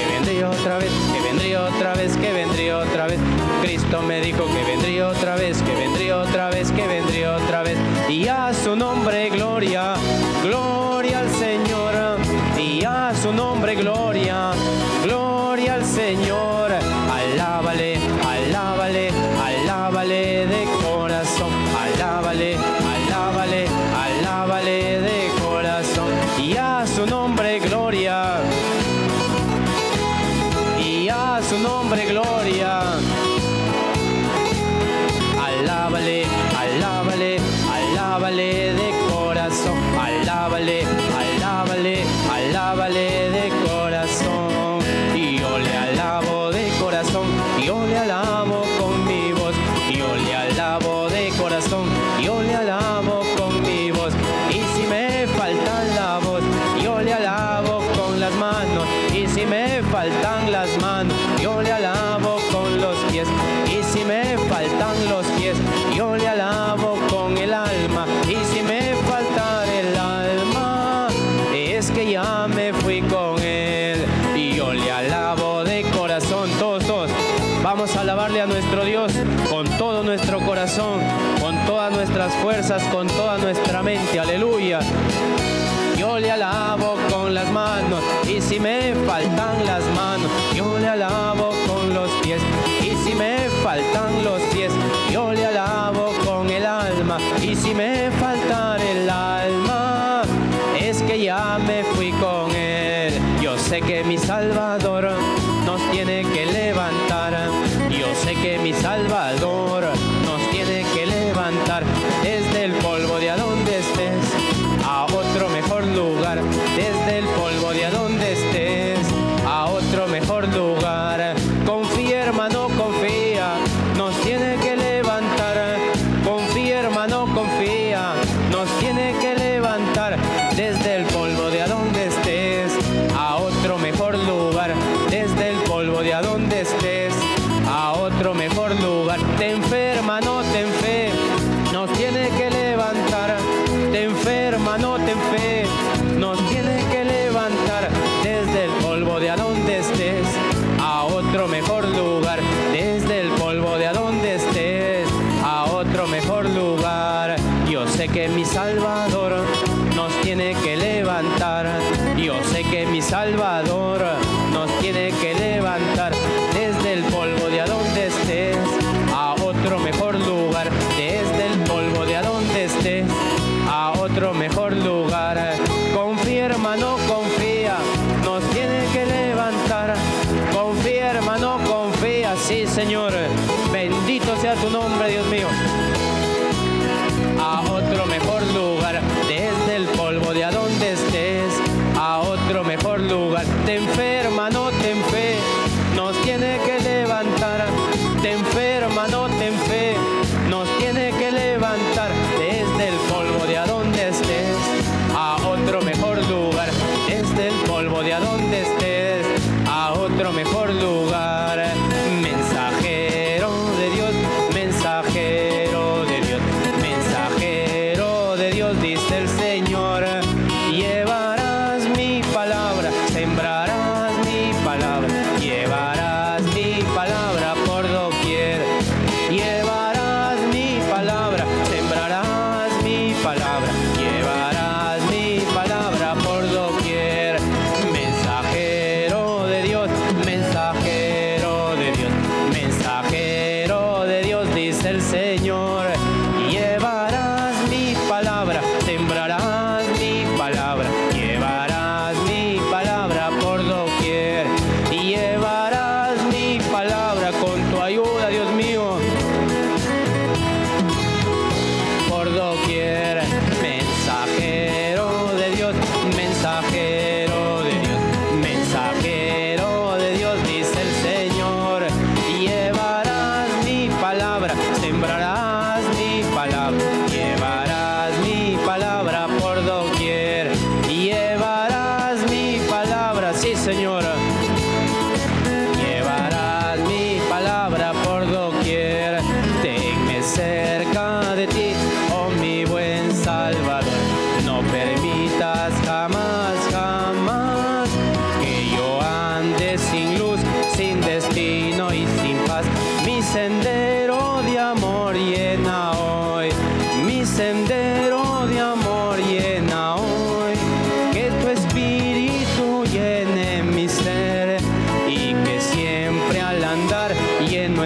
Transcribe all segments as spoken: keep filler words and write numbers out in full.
que vendría otra vez, que vendría otra vez, que vendría otra vez. Cristo me dijo que vendría otra vez, que vendría otra vez, que vendría otra vez. Y a su nombre gloria, gloria al Señor. Y a su nombre gloria, gloria al Señor. Alábale, alábale, alábale de corazón. Alábale, alábale, alábale de corazón. Y a su nombre gloria, y a su nombre gloria. Alábale, alábale, alábale de corazón. Alábale, alábale, alábale de corazón. Y yo le alabo de corazón, yo le alabo con mi voz. Yo le alabo de corazón, yo le alabo con mi voz. Y si me falta la voz, yo le alabo con las manos. Y si me faltan las manos, yo le alabo con los pies. Y si me faltan los pies, yo le alabo con el alma. Y si me falta el alma, es que ya me fui con él. Y yo le alabo de corazón. Todos, todos, vamos a alabarle a nuestro Dios con todo nuestro corazón, con todas nuestras fuerzas, con toda nuestra mente. Aleluya. Yo le alabo con las manos, y si me faltan las manos, yo le alabo con los pies. Y si me faltan los pies, yo le alabo con el alma. Y si me falta el alma, es que ya me fui con él. Yo sé que mi Salvador nos tiene que levantar. Yo sé que mi Salvador nos tiene que levantar desde el polvo de a donde estés a otro mejor lugar, desde el polvo de a donde estés a otro mejor lugar. Confía, hermano, confía, nos tiene que levantar. Confía, hermano, confía, nos tiene que levantar desde el polvo de a donde estés a otro mejor lugar, desde el polvo de a donde estés a otro mejor lugar. Ten fe, hermano, ten fe, nos tiene que levantar. Ten fe, hermano, ten fe, nos tiene que levantar desde el polvo de a donde estés a otro mejor lugar, desde el polvo de a donde estés a otro mejor lugar. Yo sé que mi Salvador nos tiene que levantar. Yo sé que mi Salvador nos tiene que levantar desde el polvo de a donde estés a otro mejor lugar, desde el polvo de a donde estés a otro mejor lugar. Confía, hermano, confía, nos tiene que levantar. Confía, hermano, confía, sí, Señor. Bendito sea tu nombre, Dios mío. A otro mejor lugar, desde el polvo de a donde estés a otro mejor lugar. Ten fe, hermano, ten fe, nos tiene que levantar. Ten fe, hermano, ten fe, nos tiene que levantar desde el polvo de a donde estés a otro mejor lugar, desde el polvo de a donde estés a otro mejor lugar. Mensajero de Dios, mensajero de Dios, mensajero de Dios, dice el Señor. Llevarás mi palabra, sembrarás mi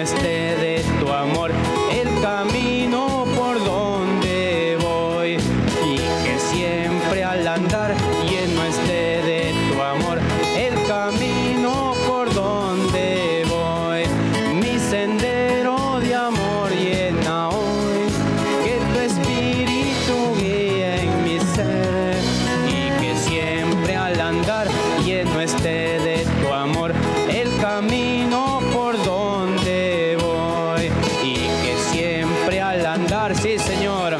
esté de tu amor el camino por donde voy, y que siempre al andar lleno esté de tu amor el camino por donde voy. Mi sendero de amor llena hoy, que tu espíritu guíe en mi ser, y que siempre al andar lleno esté de tu amor el camino por donde voy, y que siempre al andar, sí Señor,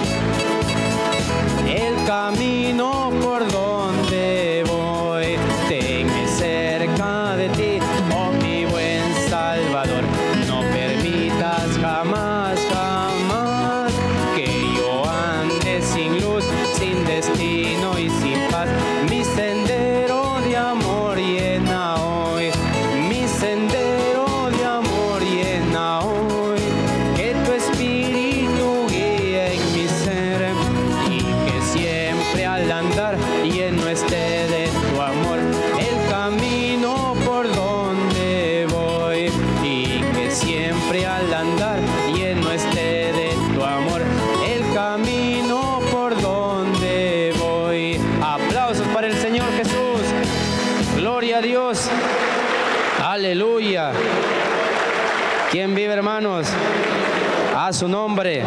el camino por donde voy, tenme cerca de ti, oh mi buen Salvador. No permitas jamás, jamás que yo ande sin luz, sin destino y sin paz. Mi sendero de amor llena hoy, mi sendero de amor llena hoy, que tu espíritu guíe en mi ser, y que siempre al andar lleno esté de tu amor el camino por donde voy, y que siempre al andar lleno esté de tu amor el camino por donde voy. Aplausos para el Señor Jesús. Gloria a Dios. Aleluya. ¿Quién vive, hermanos? A su nombre.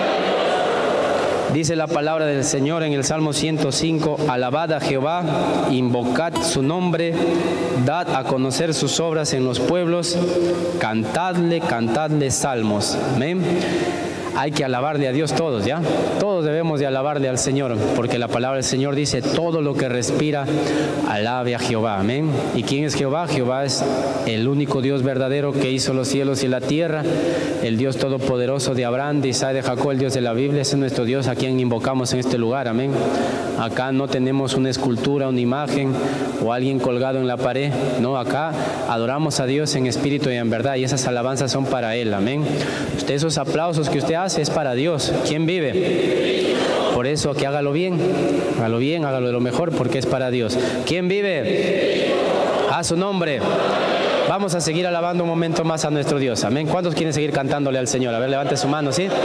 Dice la palabra del Señor en el Salmo ciento cinco, alabad a Jehová, invocad su nombre, dad a conocer sus obras en los pueblos, cantadle, cantadle salmos. Amén. Hay que alabarle a Dios todos, ¿ya? Todos debemos de alabarle al Señor, porque la palabra del Señor dice, todo lo que respira, alabe a Jehová. Amén. ¿Y quién es Jehová? Jehová es el único Dios verdadero que hizo los cielos y la tierra, el Dios todopoderoso de Abraham, de Isaac, de Jacob, el Dios de la Biblia. Ese es nuestro Dios a quien invocamos en este lugar. Amén. Acá no tenemos una escultura, una imagen o alguien colgado en la pared. No, acá adoramos a Dios en espíritu y en verdad, y esas alabanzas son para Él. Amén. Usted, esos aplausos que usted hace es para Dios. ¿Quién vive? Por eso que hágalo bien, hágalo bien, hágalo de lo mejor, porque es para Dios. ¿Quién vive? A su nombre. Vamos a seguir alabando un momento más a nuestro Dios. Amén. ¿Cuántos quieren seguir cantándole al Señor? A ver, levante su mano, ¿sí?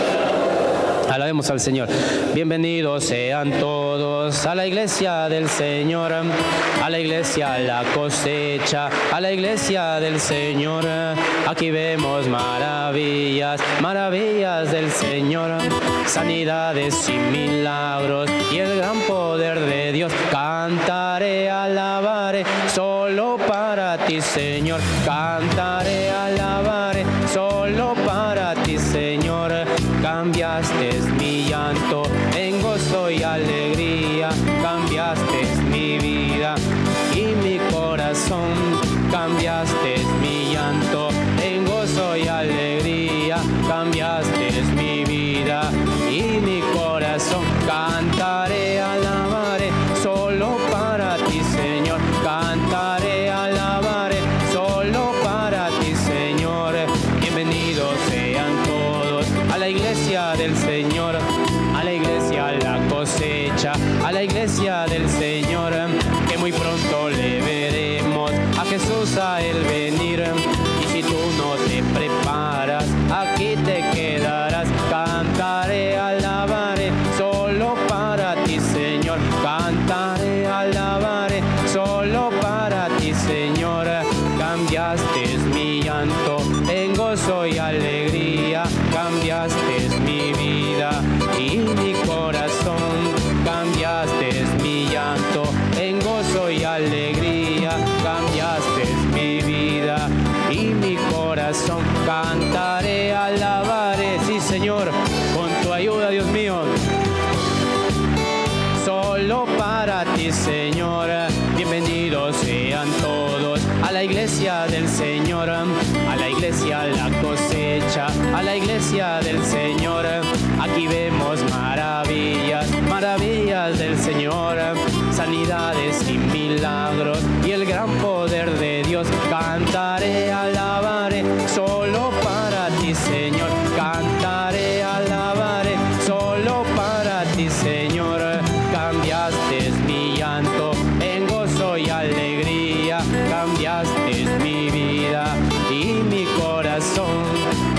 Alabemos al Señor. Bienvenidos sean todos a la iglesia del Señor, a la iglesia La Cosecha, a la iglesia del Señor. Aquí vemos maravillas, maravillas del Señor, sanidades y milagros y el gran poder de Dios. Cantaré, alabaré, solo para ti, Señor. Cantaré, alabaré, solo para ti, Señor. Cambiaste mi llanto en gozo y alegría, cambiaste mi vida y mi corazón. Cambiaste mi llanto en gozo y alegría, cambiaste mi vida y mi corazón. Cantaré, alabaré, solo para ti, Señor. Cantaré, alabaré, solo para ti, Señor. Bienvenidos sean todos a la iglesia del Señor, a la iglesia La Cosecha, a la iglesia del Señor, que muy pronto le veremos a Jesús a Él venir. Y si tú no te preparas, aquí te quedarás. Cantaré, alabaré, solo para ti, Señor. Cantaré, alabaré, solo para ti, Señor. Cambiaste mi llanto en gozo y alegría, cambiaste mi vida y mi corazón. Cambiaste mi llanto en gozo y alegría, cambiaste mi vida y mi corazón. Cantaré, alabaré, sí, Señor, con tu ayuda, Dios mío. Solo para ti, Señor. Bienvenidos sean todos a la iglesia del Señor, a la iglesia La Cosecha, a la iglesia del Señor. Aquí vemos maravillas, maravillas del Señor, sanidades y milagros y el gran poder de Dios. Cantaré, alabaré, solo para ti, Señor. Cantaré, alabaré, solo para ti, Señor. Cambiaste mi llanto en gozo y alegría, cambiaste mi vida y mi corazón.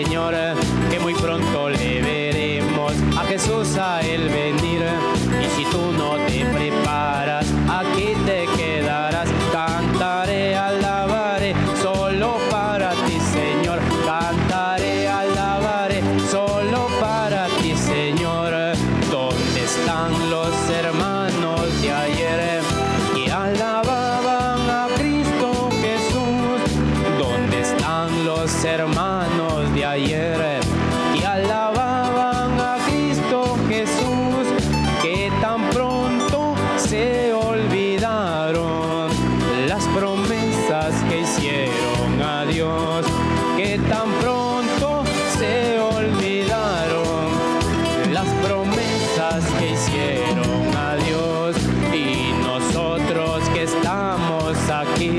Señor, que muy pronto le veremos a Jesús a Él venir. Y si tú no te preparas, aquí te quedarás. Cantaré, alabaré, solo para ti, Señor. Cantaré, alabaré, solo para ti, Señor. ¿Dónde están los hermanos de ayer que alababan a Cristo Jesús? ¿Dónde están los hermanos de ayer que alababan a Cristo Jesús? Que tan pronto se olvidaron las promesas que hicieron a Dios. Que tan pronto se olvidaron las promesas que hicieron a Dios. Y nosotros que estamos aquí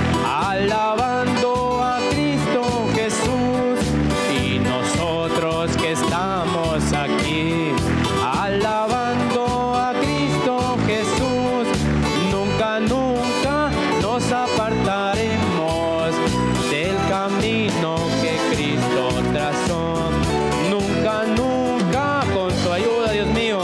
alabando a Cristo Jesús, y nosotros que estamos aquí alabando a Cristo Jesús, nunca, nunca nos apartaremos del camino que Cristo trazó. Nunca, nunca, con tu ayuda, Dios mío,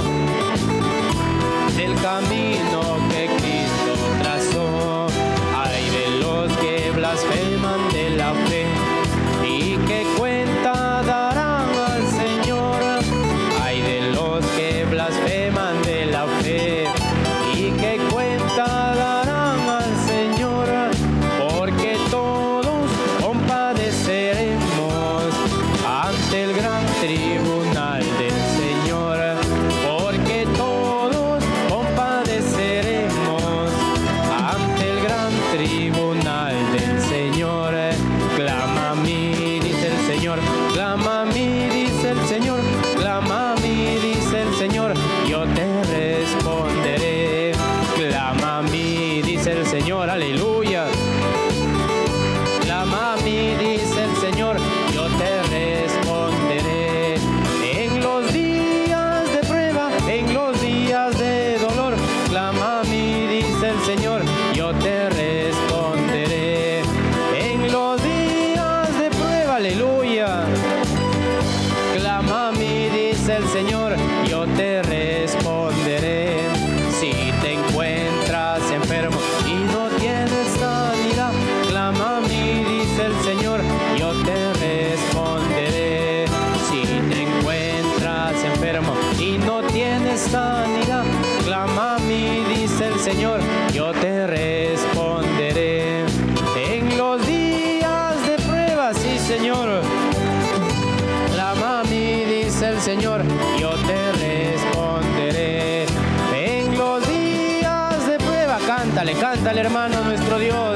del camino que Cristo trazó. Hay de los que blasfeman de la fe y que cuenta darán al Señor. Hay de los que blasfeman de la fe y que cuenta darán al Señor, porque todos compadeceremos ante el gran tribunal del Señor. Porque todos compadeceremos ante el gran tribunal del Señor. Clama a mí, dice el Señor, clama a mí, dice el Señor, clama a mí, dice el Señor, yo te responderé. Clama a mí, dice el Señor, aleluya. Clama a mí, dice el Señor, yo te responderé. En los días de prueba, en los días de dolor, clama a mí, dice el Señor, yo te responderé. En los días de prueba, aleluya. Clama a mí, dice el Señor, yo te responderé. Si te encuentras enfermo y no tienes sanidad, clama a mí, dice el Señor, yo te responderé. Si te encuentras enfermo y no tienes sanidad, clama a mí, dice el Señor, yo te responderé. En los días de prueba, sí, Señor, clama a mí, dice el Señor, yo te responderé. En los días de prueba, cántale, cántale, hermano, nuestro Dios.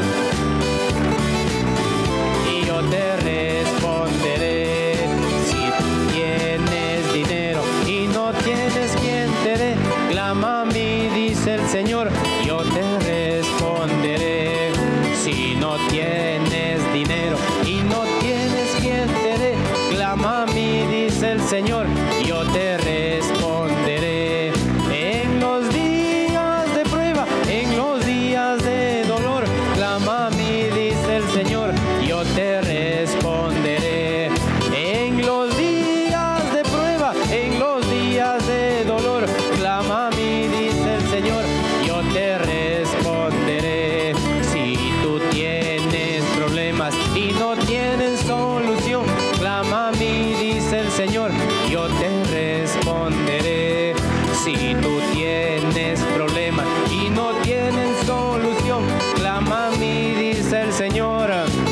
Y yo te responderé. Si tienes dinero y no tienes quien te dé, clama a mí, dice el Señor, yo te responderé. Si no tienes dinero y no tienes quien te dé, clama a mí, dice el Señor, yo te responderé. En los días de prueba, en los días de dolor, clama a mí, dice el Señor, yo te responderé. En los días de prueba, en los días de dolor, clama a mí, dice el Señor, yo te responderé. Si tú tienes problemas y no tienes solución, clama a mí, dice el Señor, yo te responderé. Si tú tienes problemas y no tienes solución, clama a mí, dice el Señor.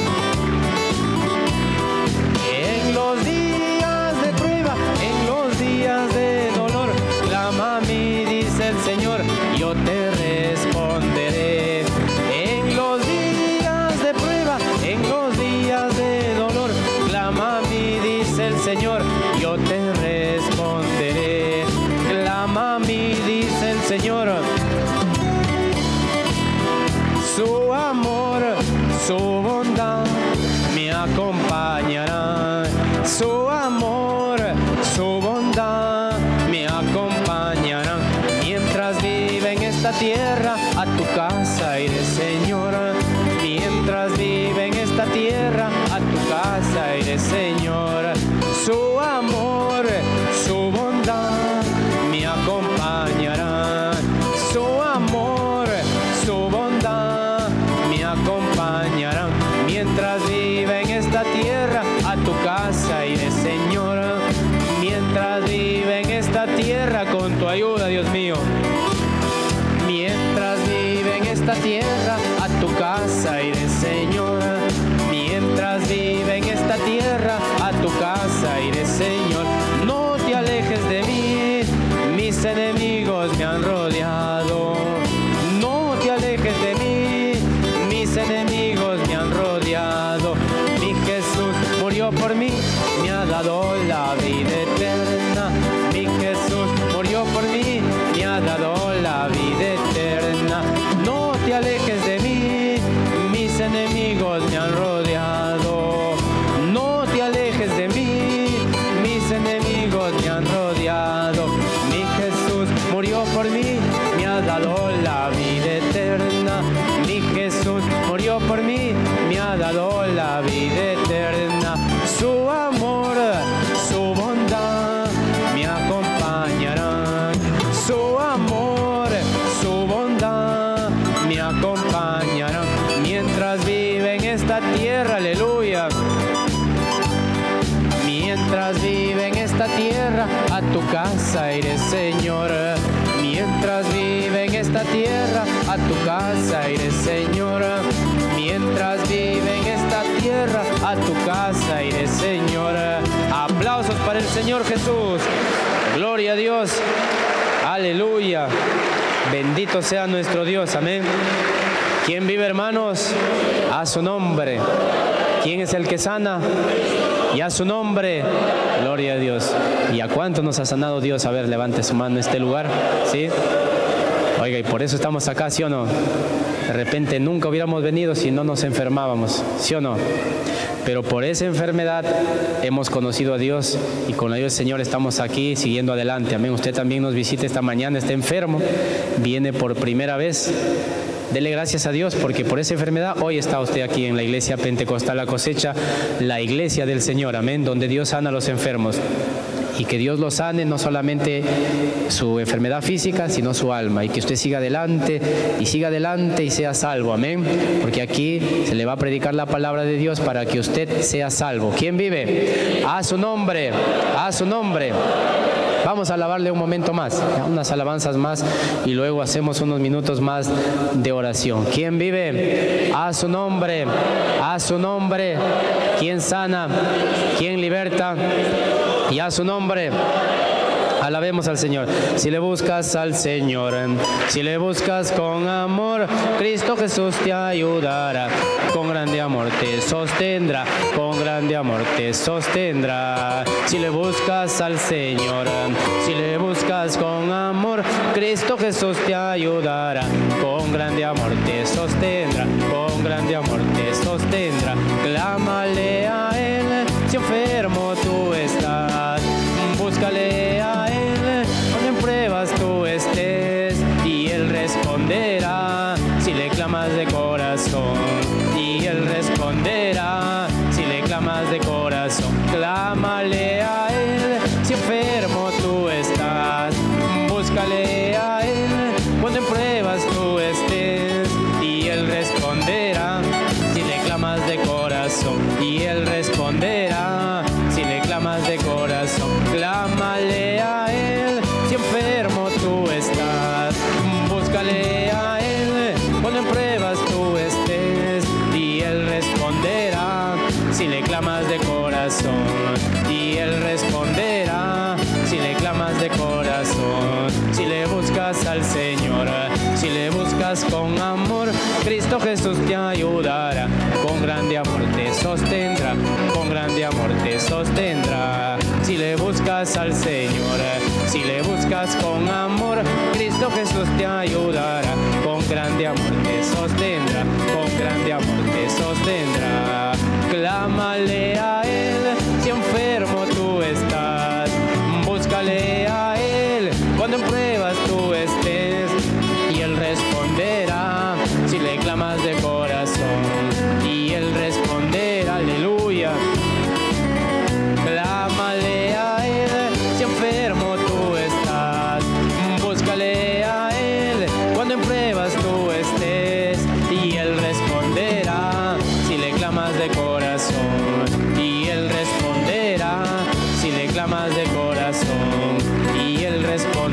En los días de prueba, en los días de dolor, clama a mí, dice el Señor, yo te responderé. En los días de prueba, en los días de dolor, clama a mí, dice el Señor, yo te responderé. Clama a mí, dice el Señor. Su amor, su bondad me acompañará. Su amor, su bondad me acompañará. Mientras vive en esta tierra, a tu casa iré, Señor. Mientras vive en esta tierra, a tu casa iré, Señor. tierra con tu ayuda, Dios mío. Mientras vive en esta tierra, a tu casa iré, Señor. Mientras vive en esta tierra, a tu casa iré, Señor. No te alejes de mí, mis enemigos me han rodeado. No te alejes de mí, mis enemigos me han rodeado. Mi Jesús murió por mí, me ha dado la vida eterna. Mi Jesús murió por mí, me ha dado la vida eterna. No te alejes de mí, mis enemigos me han rodeado. No te alejes de mí, mis enemigos me han rodeado. Mi Jesús murió por mí, me ha dado la vida eterna. Mi Jesús murió por mí, me ha dado la vida eterna. Su amor, su bondad me acompañarán. Su amor, su bondad me acompañarán. Mientras vive en esta tierra, aleluya. Mientras vive en esta tierra, a tu casa iré, Señor. Mientras vive en esta tierra, a tu casa iré, Señor. Mientras vive en esta tierra, a tu casa iré, Señor. Aplausos para el Señor Jesús. Gloria a Dios. Aleluya. Bendito sea nuestro Dios. Amén. ¿Quién vive, hermanos? A su nombre. ¿Quién es el que sana? Y a su nombre, gloria a Dios. ¿Y a cuánto nos ha sanado Dios? A ver, levante su mano en este lugar, ¿sí? Oiga, y por eso estamos acá, ¿sí o no? De repente nunca hubiéramos venido si no nos enfermábamos, ¿sí o no? Pero por esa enfermedad hemos conocido a Dios y con la ayuda del Señor estamos aquí siguiendo adelante. Amén. Usted también nos visita esta mañana, está enfermo, viene por primera vez. Dele gracias a Dios porque por esa enfermedad hoy está usted aquí en la iglesia Pentecostal La Cosecha, la iglesia del Señor, amén, donde Dios sana a los enfermos. Y que Dios lo sane, no solamente su enfermedad física, sino su alma. Y que usted siga adelante, y siga adelante y sea salvo, amén. Porque aquí se le va a predicar la palabra de Dios para que usted sea salvo. ¿Quién vive? A su nombre, a su nombre. Vamos a alabarle un momento más, unas alabanzas más, y luego hacemos unos minutos más de oración. ¿Quién vive? A su nombre, a su nombre. ¿Quién sana? ¿Quién liberta? Y a su nombre. Alabemos al Señor. Si le buscas al Señor, si le buscas con amor, Cristo Jesús te ayudará. Con grande amor te sostendrá, con grande amor te sostendrá. Si le buscas al Señor, si le buscas con amor, Cristo Jesús te ayudará. Con grande amor te sostendrá, con grande amor te sostendrá. Clámale a Él si enfermo tú estás. Búscale a Él cuando en pruebas tú estés, y Él responderá si le clamas de corazón. Y Él responderá si le clamas de corazón. Clámale a Él si enfermo tú estás. Búscale a Él cuando en pruebas tú estés, y Él responderá si le clamas de corazón. Y Él responderá si le clamas de corazón. Clámale a Él si enfermo tú estás. Búscale a Él cuando en pruebas tú estés, y Él responderá si le clamas de corazón. Y Él responderá si le clamas de corazón. Si le buscas al Señor, si le buscas con amor, Cristo Jesús te ayudará. Con grande amor te sostendrá, con grande amor te sostendrá. Si le buscas al Señor, si le buscas con amor, Cristo Jesús te ayudará. Con grande amor te sostendrá, con grande amor te sostendrá. Clámale a Él si enfermo tú estás. Búscale a Él cuando en pruebas tú estés, y Él responderá si le clamas de corazón. Y Él responderá, aleluya. Clámale a Él si enfermo tú estás. Búscale a Él cuando en pruebas tú estés, y Él responderá si le clamas de corazón. Y Él responderá si le clamas de corazón. Y Él responderá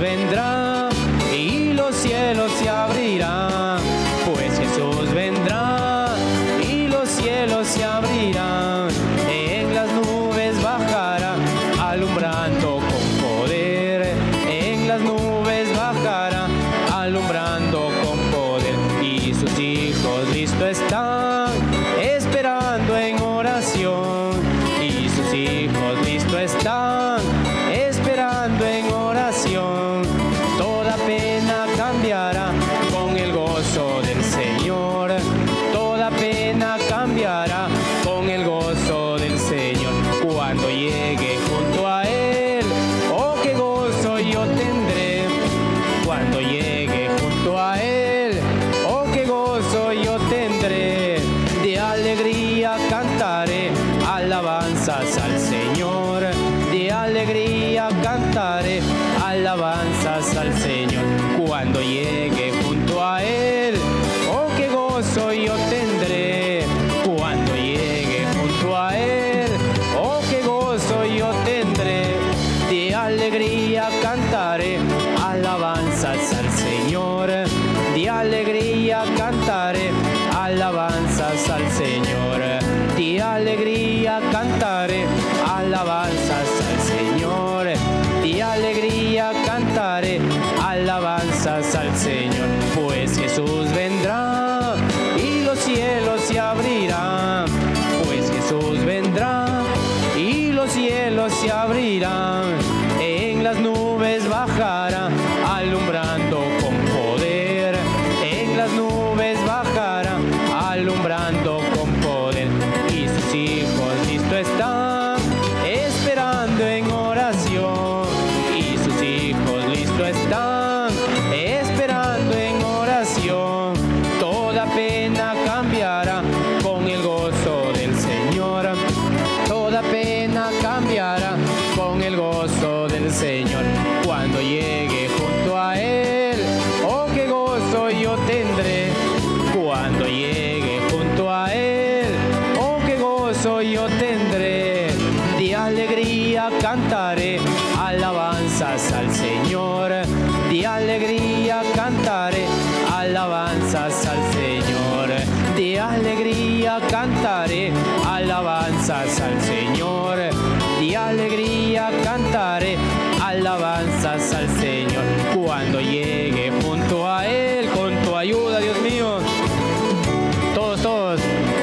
vendrá y los cielos se abrirán, pues Jesús vendrá y los cielos se abrirán, en las nubes bajará, alumbrando con poder, en las nubes bajará, alumbrando con poder, y sus hijos listos están, esperando en oración, y sus hijos listos están, esperando en oración, toda pena cambiará con el gozo del Señor, toda pena cambiará con el gozo del Señor, cuando llegue junto a Él, oh qué gozo yo tendré, cuando llegue junto a Él, oh qué gozo yo tendré, de alegría cantaré, alabanzas al Señor, de alegría cantaré, alabanzas al Señor, cuando llegue junto a Él, oh qué gozo yo tendré, cuando llegue junto a Él, oh qué gozo yo tendré, de alegría cantaré, alabanzas al Señor, de alegría cantaré, alabanzas al Señor, de alegría cantaré, alabanzas al Señor, de alegría cantaré, alabanzas al Señor, pues Jesús vendrá y los cielos se abrirán, pues Jesús vendrá y los cielos se abrirán, en las nubes bajará, alumbrando con poder, en las nubes bajará, alumbrando con poder, y sus hijos listos están, esperando en oración, y sus hijos listos están, esperando en oración, toda pena cambiará con el gozo del Señor, toda pena cambiará con el gozo del Señor, cuando llegue junto a Él, oh qué gozo yo tendré, cuando llegue junto a Él, oh qué gozo yo tendré, de alegría cantaré, alabanzas al Señor, de alegría cantaré, alabanzas al Señor, de alegría cantaré, alabanzas al Señor, de alegría cantaré, alabanzas al Señor, cuando llegue junto a Él, con tu ayuda, Dios mío, todos, todos,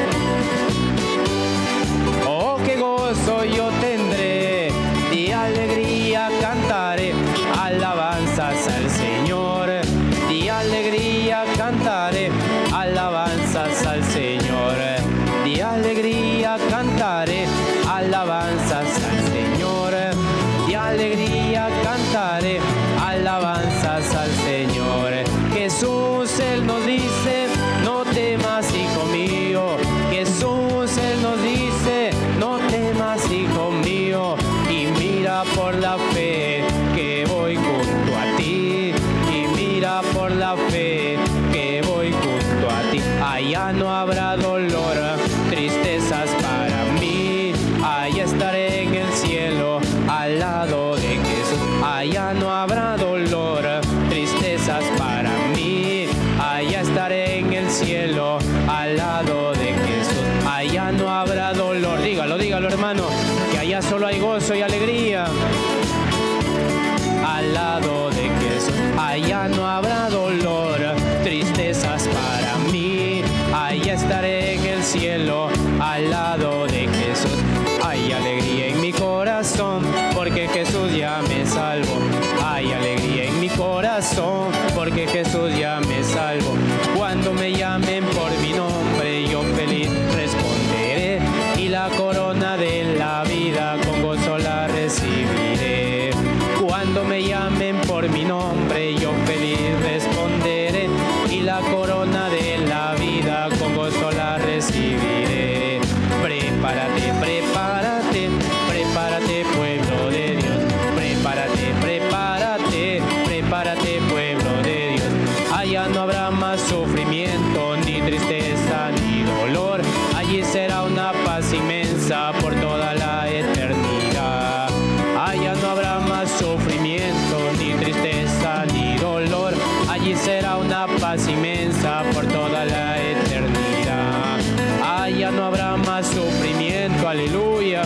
oh qué gozo yo tendré, de alegría cantaré, alabanzas al Señor, de alegría cantaré, alabanzas al Señor, de alegría cantaré, alabanzas al Señor, de alegría cantaré, alabanzas al Señor. Jesús, Él nos dice, no temas, hijo mío, Jesús, Él nos dice, no temas, hijo mío, y mira por la fe que voy junto a ti, y mira por la fe que voy junto a ti, allá no habrá dolor, tristezas para mí, allá estaré en el cielo, al lado de Jesús, allá no habrá dolor, tristezas para mí, allá estaré en el cielo, al lado de Jesús, allá no habrá dolor, dígalo, dígalo hermano, que allá solo hay gozo y alegría, al lado de Jesús, allá no habrá dolor, tristezas para mí, allá estaré en el cielo, al lado de Jesús, hay alegría en mi corazón, porque Jesús ya me salvó, hay alegría en mi corazón, porque Jesús ya me salvó, cuando me llamen por mi nombre, yo feliz responderé, y la corona de la vida con gozo la recibiré, cuando me llamen por mi nombre, yo feliz responderé, y la corona de la vida con gozo la recibiré. Prepárate, prepárate, prepárate pueblo de Dios, prepárate, prepárate, prepárate pueblo de Dios, allá no habrá más sufrimiento, ni tristeza, ni dolor, allí será una paz inmensa por toda la eternidad, allá no habrá más sufrimiento, ni tristeza, sufrimiento, aleluya.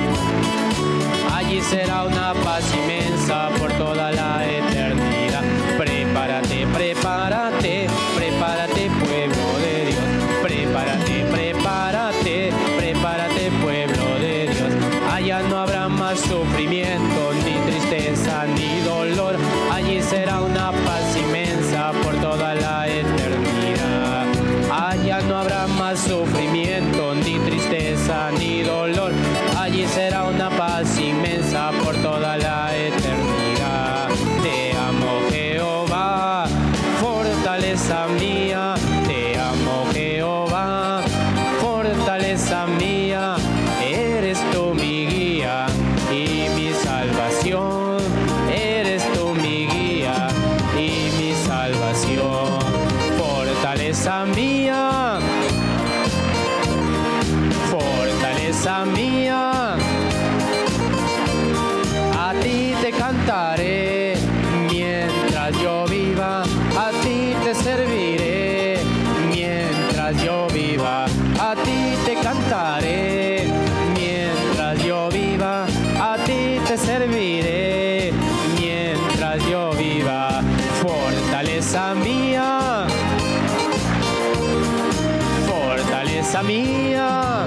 Allí será una paz inmensa por toda la eternidad. Prepárate, prepárate, prepárate, pueblo de Dios. Prepárate, prepárate, prepárate, pueblo de Dios. Allá no habrá más sufrimiento, ni tristeza, ni dolor. Allí será una paz inmensa por toda la eternidad. Allá no habrá más sufrimiento, ni tristeza, ni dolor. Allí será una paz inmensa por toda la eternidad. Te amo, Jehová, fortaleza mía. Te amo, Jehová, fortaleza mía. Eres tú mi guía y mi salvación. Eres tú mi guía y mi salvación. Fortaleza mía, fortaleza mía. A ti te cantaré mientras yo viva. A ti te serviré mientras yo viva. A ti te cantaré mientras yo viva. A ti te serviré mientras yo viva. Fortaleza mía, fortaleza mía.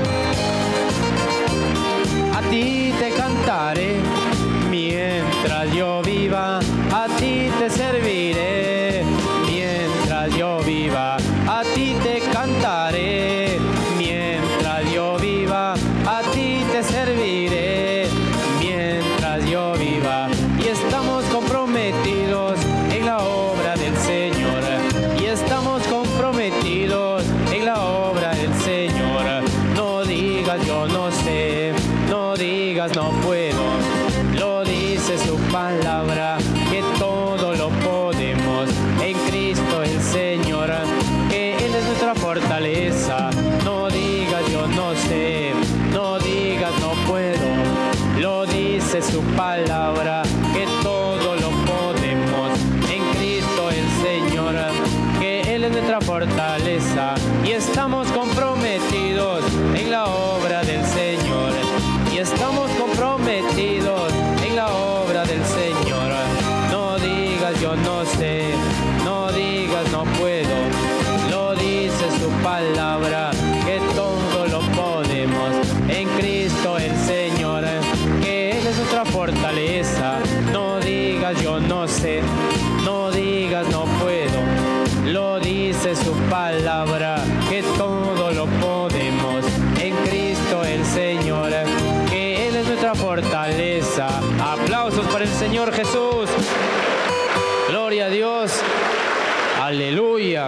A ti te cantaré mientras yo viva. A ti te serviré mientras yo viva. A ti te cantaré mientras yo viva. A ti te serviré mientras yo viva. Y estamos comprometidos en la obra del Señor. Y estamos comprometidos en la obra del Señor. No digas yo no sé, no digas no puedo. Lo dice su palabra, que todo lo podemos en Cristo el Señor, que Él es nuestra fortaleza. No digas yo no sé, no digas no puedo. Lo dice su palabra, que todo lo podemos en Cristo el Señor, que Él es nuestra fortaleza. Y estamos comprometidos en la obra del Señor. Y estamos comprometidos en la obra del Señor. No digas yo no sé, no digas no puedo. Lo dice su palabra, que todo lo podemos en Cristo el Señor, que Él es nuestra fortaleza. No digas yo no sé, no digas no puedo. Lo dice su palabra, que todo lo podemos en Cristo el Señor, que Él es nuestra fortaleza. Aplausos para el Señor Jesús. Gloria a Dios. Aleluya.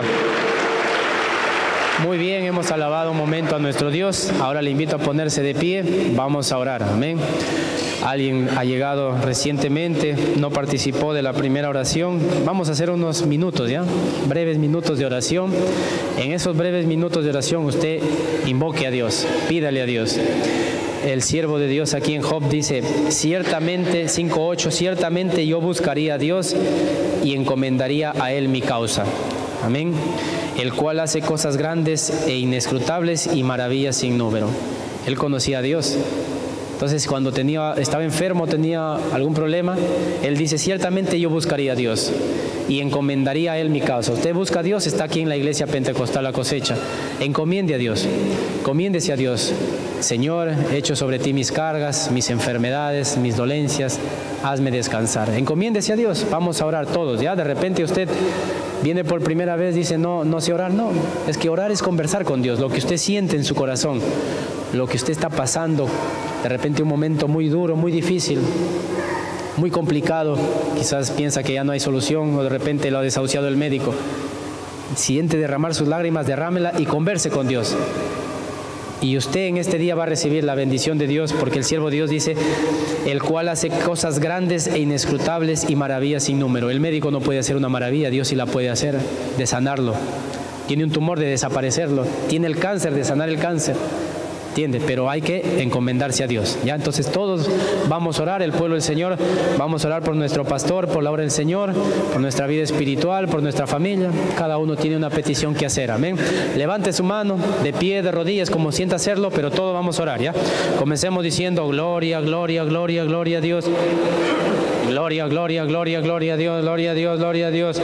Muy bien, hemos alabado un momento a nuestro Dios. Ahora le invito a ponerse de pie. Vamos a orar. Amén. Alguien ha llegado recientemente, no participó de la primera oración. Vamos a hacer unos minutos, ¿ya? Breves minutos de oración. En esos breves minutos de oración usted invoque a Dios, pídale a Dios. El siervo de Dios aquí en Job dice, ciertamente, cinco ocho, ciertamente yo buscaría a Dios y encomendaría a Él mi causa. Amén. El cual hace cosas grandes e inescrutables y maravillas sin número. Él conocía a Dios. Entonces, cuando tenía, estaba enfermo, tenía algún problema, él dice, ciertamente yo buscaría a Dios y encomendaría a Él mi causa. Usted busca a Dios, está aquí en la iglesia Pentecostal La Cosecha. Encomiende a Dios, encomiéndese a Dios. Señor, echo sobre ti mis cargas, mis enfermedades, mis dolencias, hazme descansar. Encomiéndese a Dios, vamos a orar todos. Ya de repente usted viene por primera vez, dice, no, no sé orar. No, es que orar es conversar con Dios, lo que usted siente en su corazón, lo que usted está pasando, de repente un momento muy duro, muy difícil, muy complicado, quizás piensa que ya no hay solución o de repente lo ha desahuciado el médico. Siente derramar sus lágrimas, derrámela y converse con Dios. Y usted en este día va a recibir la bendición de Dios, porque el siervo de Dios dice, el cual hace cosas grandes e inescrutables y maravillas sin número. El médico no puede hacer una maravilla, Dios sí la puede hacer, de sanarlo. Tiene un tumor, de desaparecerlo. Tiene el cáncer, de sanar el cáncer. atiende, pero hay que encomendarse a Dios, ¿ya? Entonces todos vamos a orar, el pueblo del Señor, vamos a orar por nuestro pastor, por la obra del Señor, por nuestra vida espiritual, por nuestra familia. Cada uno tiene una petición que hacer, amén. Levante su mano, de pie, de rodillas, como sienta hacerlo, pero todos vamos a orar, ¿ya? Comencemos diciendo gloria, gloria, gloria, gloria a Dios. Gloria, gloria, gloria, gloria a Dios, gloria a Dios, gloria a Dios.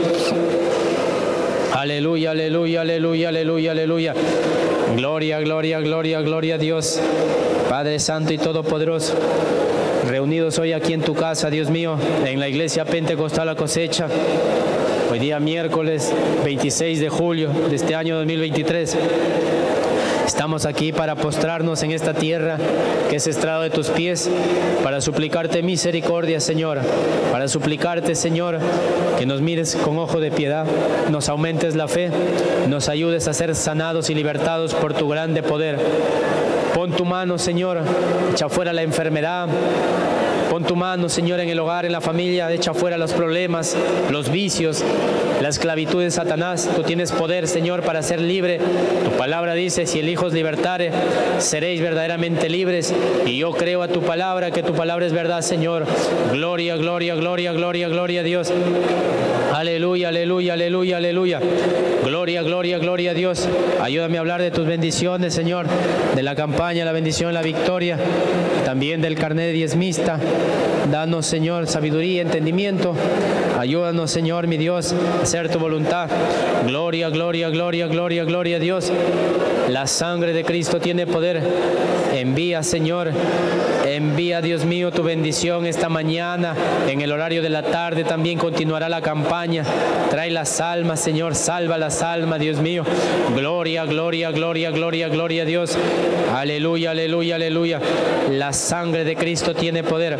Aleluya, aleluya, aleluya, aleluya, aleluya. Gloria, gloria, gloria, gloria a Dios. Padre Santo y Todopoderoso, reunidos hoy aquí en tu casa, Dios mío, en la Iglesia Pentecostal La Cosecha, hoy día miércoles veintiséis de julio de este año dos mil veintitrés. Estamos aquí para postrarnos en esta tierra que es estrado de tus pies, para suplicarte misericordia, Señor, para suplicarte, Señor, que nos mires con ojo de piedad, nos aumentes la fe, nos ayudes a ser sanados y libertados por tu grande poder. Pon tu mano, Señor, echa fuera la enfermedad. Pon tu mano, Señor, en el hogar, en la familia, echa fuera los problemas, los vicios, la esclavitud de Satanás. Tú tienes poder, Señor, para ser libre. Tu palabra dice, si el Hijo os libertare, seréis verdaderamente libres. Y yo creo a tu palabra, que tu palabra es verdad, Señor. Gloria, gloria, gloria, gloria, gloria a Dios. Aleluya, aleluya, aleluya, aleluya. Gloria, gloria, gloria a Dios. Ayúdame a hablar de tus bendiciones, Señor, de la campaña, la bendición, la victoria, también del carnet diezmista. Danos, Señor, sabiduría, entendimiento. Ayúdanos, Señor, mi Dios, a hacer tu voluntad. Gloria, gloria, gloria, gloria, gloria a Dios. La sangre de Cristo tiene poder. Envía, Señor, envía, Dios mío, tu bendición esta mañana. En el horario de la tarde también continuará la campaña. Trae las almas, Señor, salva las almas, Dios mío. Gloria, gloria, gloria, gloria, gloria a Dios. Aleluya, aleluya, aleluya. La sangre de Cristo tiene poder.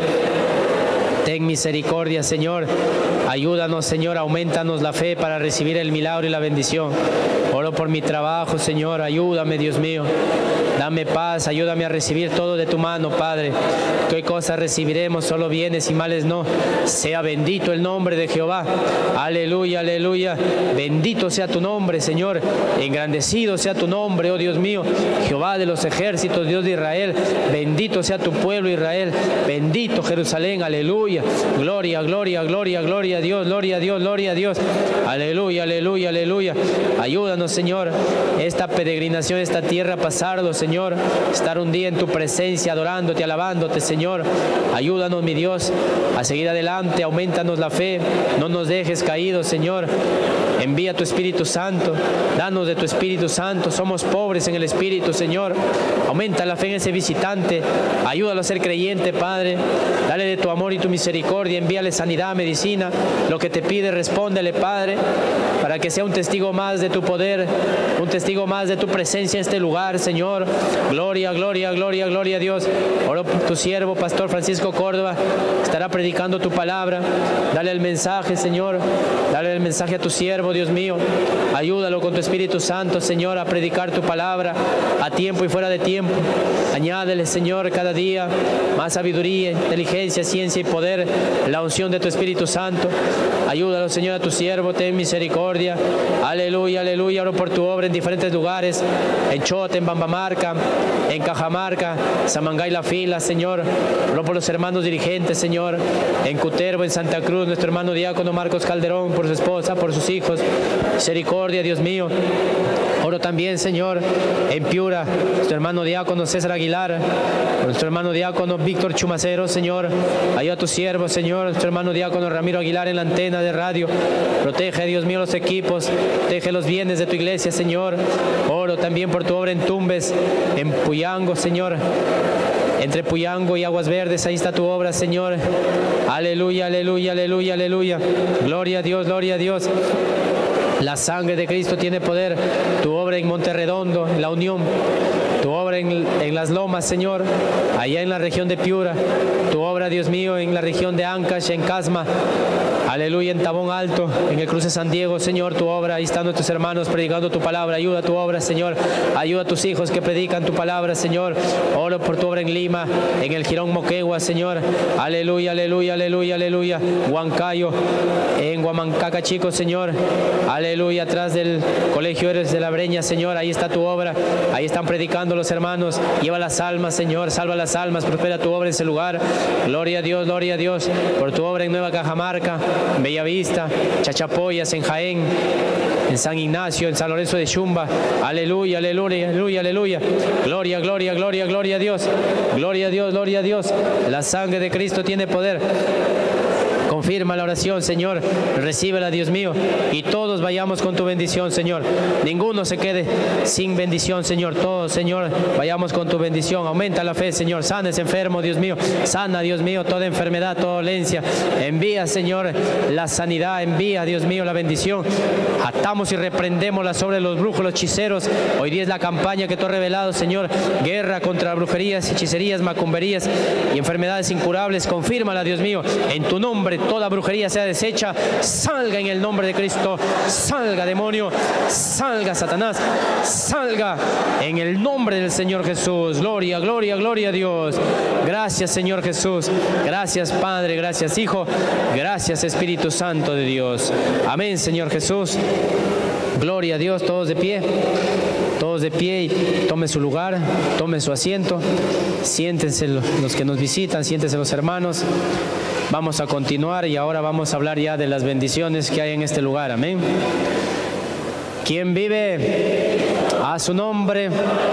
Ten misericordia, Señor. Ayúdanos, Señor, aumentanos la fe para recibir el milagro y la bendición. Oro por mi trabajo, Señor. Ayúdame, Dios mío. Dame paz, ayúdame a recibir todo de tu mano, Padre. ¿Qué cosas recibiremos? Solo bienes y males no. Sea bendito el nombre de Jehová. Aleluya, aleluya. Bendito sea tu nombre, Señor. Engrandecido sea tu nombre, oh Dios mío. Jehová de los ejércitos, Dios de Israel. Bendito sea tu pueblo, Israel. Bendito Jerusalén, aleluya. Gloria, gloria, gloria, gloria a Dios, gloria a Dios, gloria a Dios. Aleluya, aleluya, aleluya. Ayúdanos, Señor, esta peregrinación, esta tierra, pasarlo, Señor. Estar un día en tu presencia, adorándote, alabándote, Señor. Ayúdanos, mi Dios, a seguir adelante. Aumentanos la fe. No nos dejes caídos, Señor. Envía tu Espíritu Santo. Danos de tu Espíritu Santo. Somos pobres en el Espíritu, Señor. Aumenta la fe en ese visitante. Ayúdalo a ser creyente, Padre. Dale de tu amor y tu misericordia. Envíale sanidad, medicina. Lo que te pide, respóndele, Padre, para que sea un testigo más de tu poder, un testigo más de tu presencia en este lugar, Señor. Gloria, gloria, gloria, gloria a Dios. Oro por tu siervo, Pastor Francisco Córdoba. Estará predicando tu palabra. Dale el mensaje, Señor. Dale el mensaje a tu siervo, Dios mío. Ayúdalo con tu Espíritu Santo, Señor, a predicar tu palabra a tiempo y fuera de tiempo. Añádele, Señor, cada día más sabiduría, inteligencia, ciencia y poder, la unción de tu Espíritu Santo. Ayúdalo, Señor, a tu siervo. Ten misericordia. Aleluya, aleluya. Oro por tu obra en diferentes lugares, en Chota, en Bambamarca, en Cajamarca, Samangay La Fila, Señor. Oro por los hermanos dirigentes, Señor, en Cutervo, en Santa Cruz, nuestro hermano diácono Marcos Calderón, por su esposa, por sus hijos. Misericordia, Dios mío. Oro también, Señor, en Piura, nuestro hermano diácono César Aguilar, nuestro hermano diácono Víctor Chumacero, Señor. Ayuda a tu siervo, Señor, nuestro hermano diácono Ramiro Aguilar en la antena de radio. Protege, Dios mío, los equipos, protege los bienes de tu iglesia, Señor. Oro también por tu obra en Tumbes, en Puyango, Señor. Entre Puyango y Aguas Verdes, ahí está tu obra, Señor. Aleluya, aleluya, aleluya, aleluya. Gloria a Dios, gloria a Dios. La sangre de Cristo tiene poder. Tu obra en Monterredondo, en La Unión. Tu obra en, en Las Lomas, Señor. Allá en la región de Piura. Tu obra, Dios mío, en la región de Ancash, en Casma. Aleluya, en Tabón Alto, en el cruce San Diego, Señor, tu obra. Ahí están nuestros hermanos predicando tu palabra. Ayuda a tu obra, Señor. Ayuda a tus hijos que predican tu palabra, Señor. Oro por tu obra en Lima, en el Girón Moquegua, Señor. Aleluya, aleluya, aleluya, aleluya. Huancayo, en Huamancaca, Chico, Señor. Aleluya, atrás del Colegio Héroes de la Breña, Señor. Ahí está tu obra. Ahí están predicando pasando los hermanos. Lleva las almas, Señor, salva las almas, prospera tu obra en ese lugar. Gloria a Dios, gloria a Dios, por tu obra en Nueva Cajamarca, en Bellavista, Chachapoyas, en Jaén, en San Ignacio, en San Lorenzo de Xumba. Aleluya, aleluya, aleluya, aleluya. Gloria, gloria, gloria, gloria a Dios. Gloria a Dios, gloria a Dios. La sangre de Cristo tiene poder. Confirma la oración, Señor, recíbela, Dios mío, y todos vayamos con tu bendición, Señor. Ninguno se quede sin bendición, Señor. Todos, Señor, vayamos con tu bendición. Aumenta la fe, Señor. Sana ese enfermo, Dios mío. Sana, Dios mío, toda enfermedad, toda dolencia. Envía, Señor, la sanidad. Envía, Dios mío, la bendición. Atamos y reprendemos las obras de los brujos, los hechiceros. Hoy día es la campaña que tú has revelado, Señor. Guerra contra brujerías, hechicerías, macumberías y enfermedades incurables. Confírmala, Dios mío, en tu nombre. Toda brujería sea deshecha, salga en el nombre de Cristo, salga demonio, salga Satanás, salga en el nombre del Señor Jesús. Gloria, gloria, gloria a Dios. Gracias, Señor Jesús. Gracias, Padre, gracias, Hijo. Gracias, Espíritu Santo de Dios. Amén, Señor Jesús. Gloria a Dios. Todos de pie. Todos de pie y tome su lugar, tome su asiento. Siéntense los que nos visitan, siéntense los hermanos. Vamos a continuar y ahora vamos a hablar ya de las bendiciones que hay en este lugar. Amén. ¿Quién vive? A su nombre.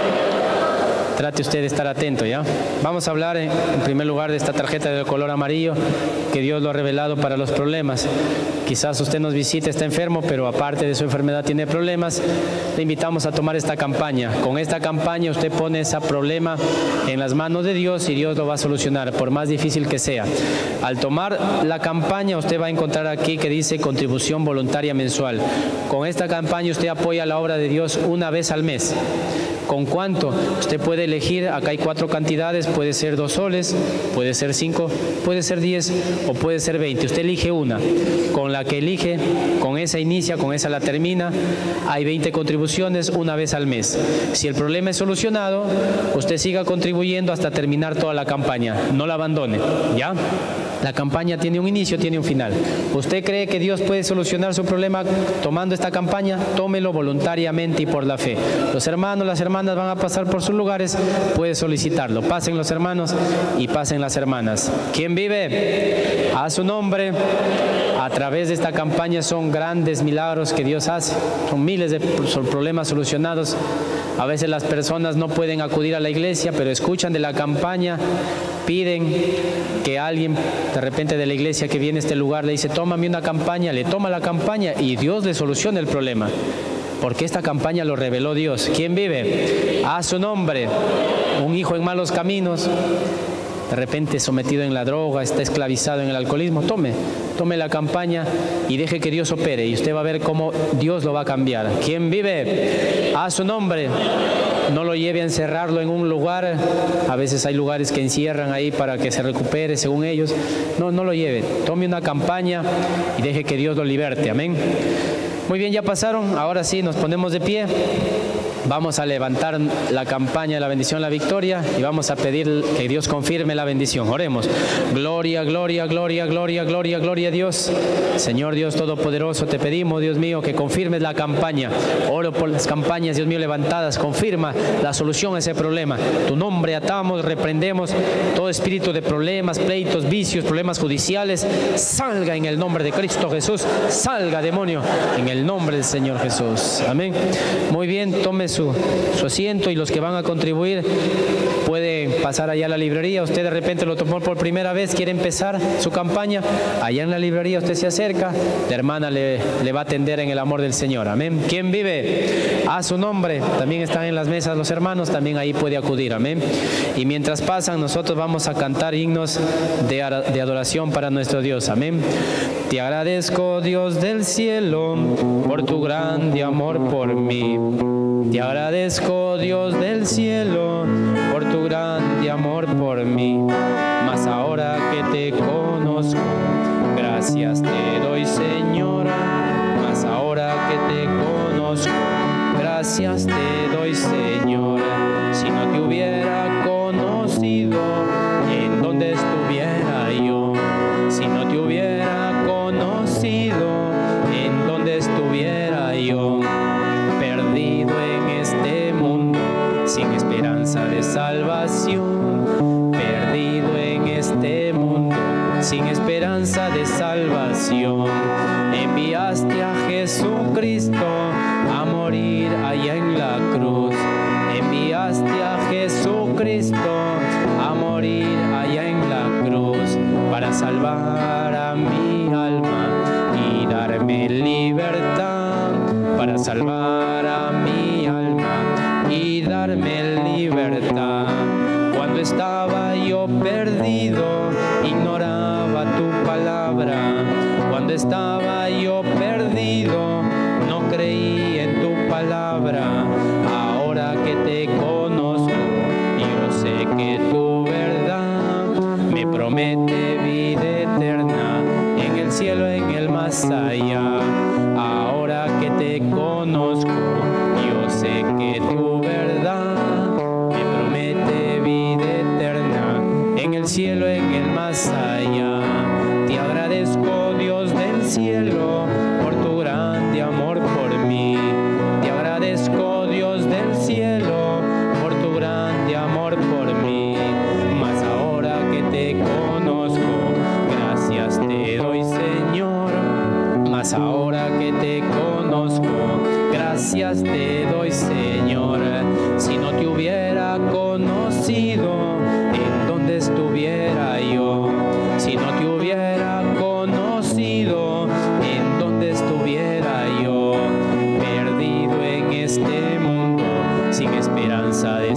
Trate usted de estar atento, ¿ya? Vamos a hablar en primer lugar de esta tarjeta de color amarillo que Dios lo ha revelado para los problemas. Quizás usted nos visite, está enfermo, pero aparte de su enfermedad tiene problemas. Le invitamos a tomar esta campaña. Con esta campaña usted pone ese problema en las manos de Dios y Dios lo va a solucionar, por más difícil que sea. Al tomar la campaña usted va a encontrar aquí que dice contribución voluntaria mensual. Con esta campaña usted apoya la obra de Dios una vez al mes. ¿Con cuánto? Usted puede elegir, acá hay cuatro cantidades, puede ser dos soles, puede ser cinco, puede ser diez o puede ser veinte. Usted elige una. Con la que elige, con esa inicia, con esa la termina. Hay veinte contribuciones una vez al mes. Si el problema es solucionado, usted siga contribuyendo hasta terminar toda la campaña. No la abandone, ¿ya? La campaña tiene un inicio, tiene un final. ¿Usted cree que Dios puede solucionar su problema tomando esta campaña? Tómelo voluntariamente y por la fe. Los hermanos, las hermanas van a pasar por sus lugares, puede solicitarlo. Pasen los hermanos y pasen las hermanas. ¿Quién vive? A su nombre. A través de esta campaña son grandes milagros que Dios hace. Son miles de problemas solucionados. A veces las personas no pueden acudir a la iglesia, pero escuchan de la campaña, piden que alguien de repente de la iglesia que viene a este lugar le dice, tómame una campaña, le toma la campaña y Dios le soluciona el problema. Porque esta campaña lo reveló Dios. ¿Quién vive? A su nombre. Un hijo en malos caminos, de repente sometido en la droga, está esclavizado en el alcoholismo, tome, tome la campaña y deje que Dios opere y usted va a ver cómo Dios lo va a cambiar. ¿Quién vive? A su nombre. No lo lleve a encerrarlo en un lugar. A veces hay lugares que encierran ahí para que se recupere según ellos. No, no lo lleve. Tome una campaña y deje que Dios lo liberte. Amén. Muy bien, ya pasaron. Ahora sí, nos ponemos de pie. Vamos a levantar la campaña de la bendición, la victoria, y vamos a pedir que Dios confirme la bendición. Oremos. Gloria, gloria, gloria, gloria, gloria, gloria a Dios. Señor Dios Todopoderoso, te pedimos, Dios mío, que confirmes la campaña. Oro por las campañas, Dios mío, levantadas. Confirma la solución a ese problema. Tu nombre atamos, reprendemos todo espíritu de problemas, pleitos, vicios, problemas judiciales. Salga en el nombre de Cristo Jesús. Salga, demonio, en el nombre del Señor Jesús. Amén. Muy bien, tome Su, su asiento y los que van a contribuir pueden pasar allá a la librería. Usted de repente lo tomó por primera vez, quiere empezar su campaña, allá en la librería usted se acerca, la hermana le, le va a atender en el amor del Señor. Amén. ¿Quién vive? A su nombre. También están en las mesas los hermanos, también ahí puede acudir. Amén. Y mientras pasan, nosotros vamos a cantar himnos de, de adoración para nuestro Dios. Amén. Te agradezco, Dios del cielo, por tu grande amor por mí. Te agradezco, Dios del cielo, por tu grande amor por mí. Mas ahora que te conozco, gracias te doy, Señora. Mas ahora que te conozco, gracias te doy, Señora. Si no te hubiera conocido, ¿en dónde estuviera yo? Si no te hubiera conocido, ¿en dónde estuviera yo? Perdido en este mundo, sin esperanza salvación, perdido en este mundo, sin esperanza de salvación. Enviaste a Jesucristo a morir allá en la cruz. Enviaste a Jesucristo a morir allá en la cruz para salvar a mi alma y darme libertad, para salvar a mi alma y darme libertad. Cuando estaba yo perdido, ignoraba tu palabra. Cuando estaba yo perdido, no creí en tu palabra. Ahora que te conozco, yo sé que tu verdad me promete vida eterna en el cielo, en el más allá. Ahora que te conozco, yo sé que tu verdad me promete vida eterna en el cielo, en el más allá. Te agradezco, Dios del cielo, por tu grande amor por mí. Te agradezco, Dios del cielo, por tu grande amor por mí. Mas ahora que te conozco, gracias te doy, Señor. Mas ahora que te conozco, gracias te doy, Señor. Si no te hubiera conocido, ¿en dónde estuviera yo? Si no te hubiera conocido, ¿en dónde estuviera yo? Perdido en este mundo, sin esperanza de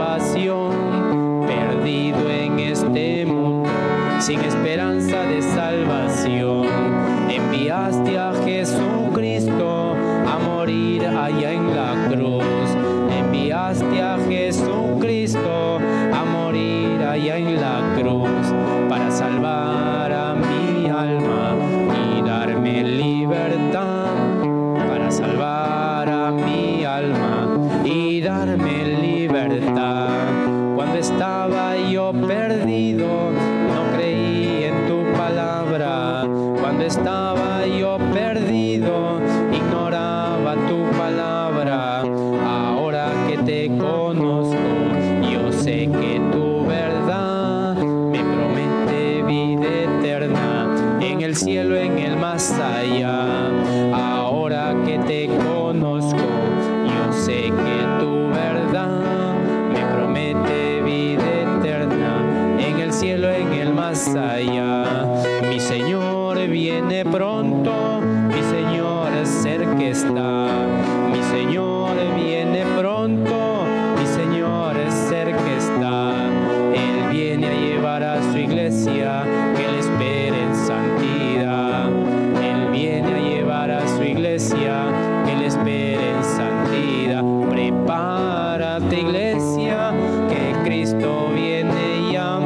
salvación. Perdido en este mundo, sin esperanza de salvación. Enviaste a Jesucristo a morir allá en la cruz. Enviaste a Jesucristo a morir allá en la cruz para salvar a mi alma y darme libertad, para salvar a mi alma y darme libertad. Cuando estaba yo perdido, no creí en tu palabra. Cuando estaba yo perdido, ignoraba tu palabra. Ahora que te conozco, yo sé que tu verdad me promete vida eterna en el cielo, en el más allá. Ahora que te conozco, yo sé que tu verdad me promete vida eterna en el cielo, en el más allá. Mi Señor viene pronto, mi Señor cerca está. Mi Señor viene pronto, mi Señor cerca está. Él viene a llevar a su iglesia que le espere en santidad. Él viene a llevar a su iglesia que le espere en santidad. Prepárate, iglesia, que Cristo viene ya.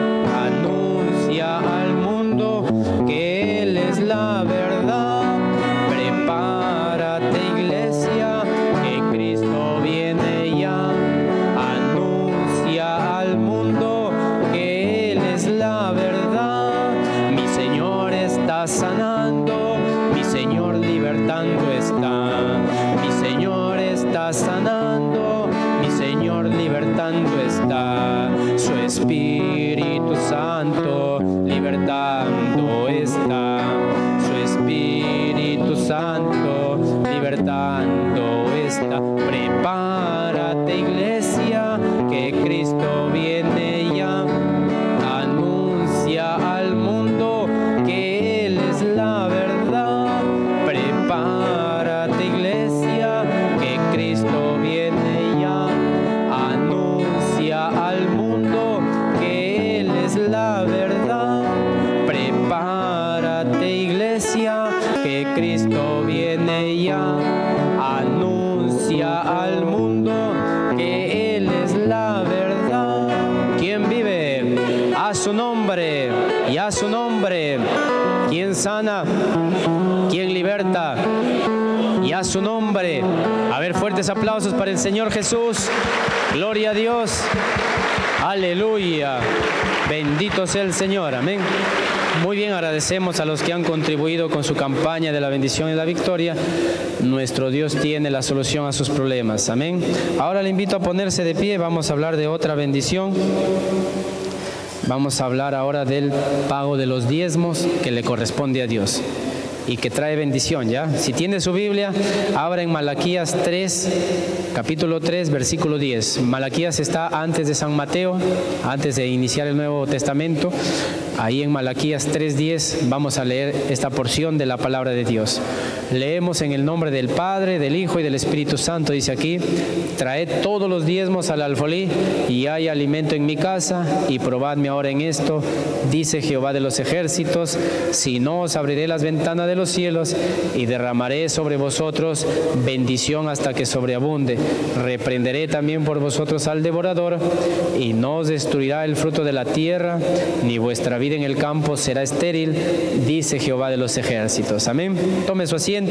Anuncia al mundo que Él es la verdad. Prepárate, iglesia, que Cristo viene ya. Anuncia al mundo que Él es la verdad. Mi Señor está sanando, mi Señor libertando está. Mi Señor está sanando, mi Señor libertando está. Su Espíritu Santo libertando está. Su Espíritu Santo libertando está. Prepárate, iglesia, que Cristo viene ya. Anuncia al mundo que Él es la verdad. Prepárate, iglesia, que Cristo viene ya. Anuncia al mundo que Él es la verdad. Prepárate, iglesia, que Cristo viene ya. Anuncia al mundo que Él es la verdad. ¿Quién vive? A su nombre y a su nombre. ¿Quién sana? ¿Quién liberta? Y a su nombre. A ver, fuertes aplausos para el Señor Jesús. Gloria a Dios. Aleluya. Bendito sea el Señor. Amén. Muy bien, agradecemos a los que han contribuido con su campaña de la bendición y la victoria. Nuestro Dios tiene la solución a sus problemas. Amén. Ahora le invito a ponerse de pie. Vamos a hablar de otra bendición. Vamos a hablar ahora del pago de los diezmos que le corresponde a Dios y que trae bendición, ¿ya? Si tiene su Biblia, abra en Malaquías tres, capítulo tres, versículo diez. Malaquías está antes de San Mateo, antes de iniciar el Nuevo Testamento. Ahí en Malaquías tres diez vamos a leer esta porción de la palabra de Dios. Leemos en el nombre del Padre, del Hijo y del Espíritu Santo. Dice aquí: traed todos los diezmos al alfolí, y hay alimento en mi casa, y probadme ahora en esto, dice Jehová de los ejércitos, si no os abriré las ventanas de los cielos, y derramaré sobre vosotros bendición hasta que sobreabunde. Reprenderé también por vosotros al devorador, y no os destruirá el fruto de la tierra, ni vuestra vida en el campo será estéril, dice Jehová de los ejércitos. Amén. Tome su asiento.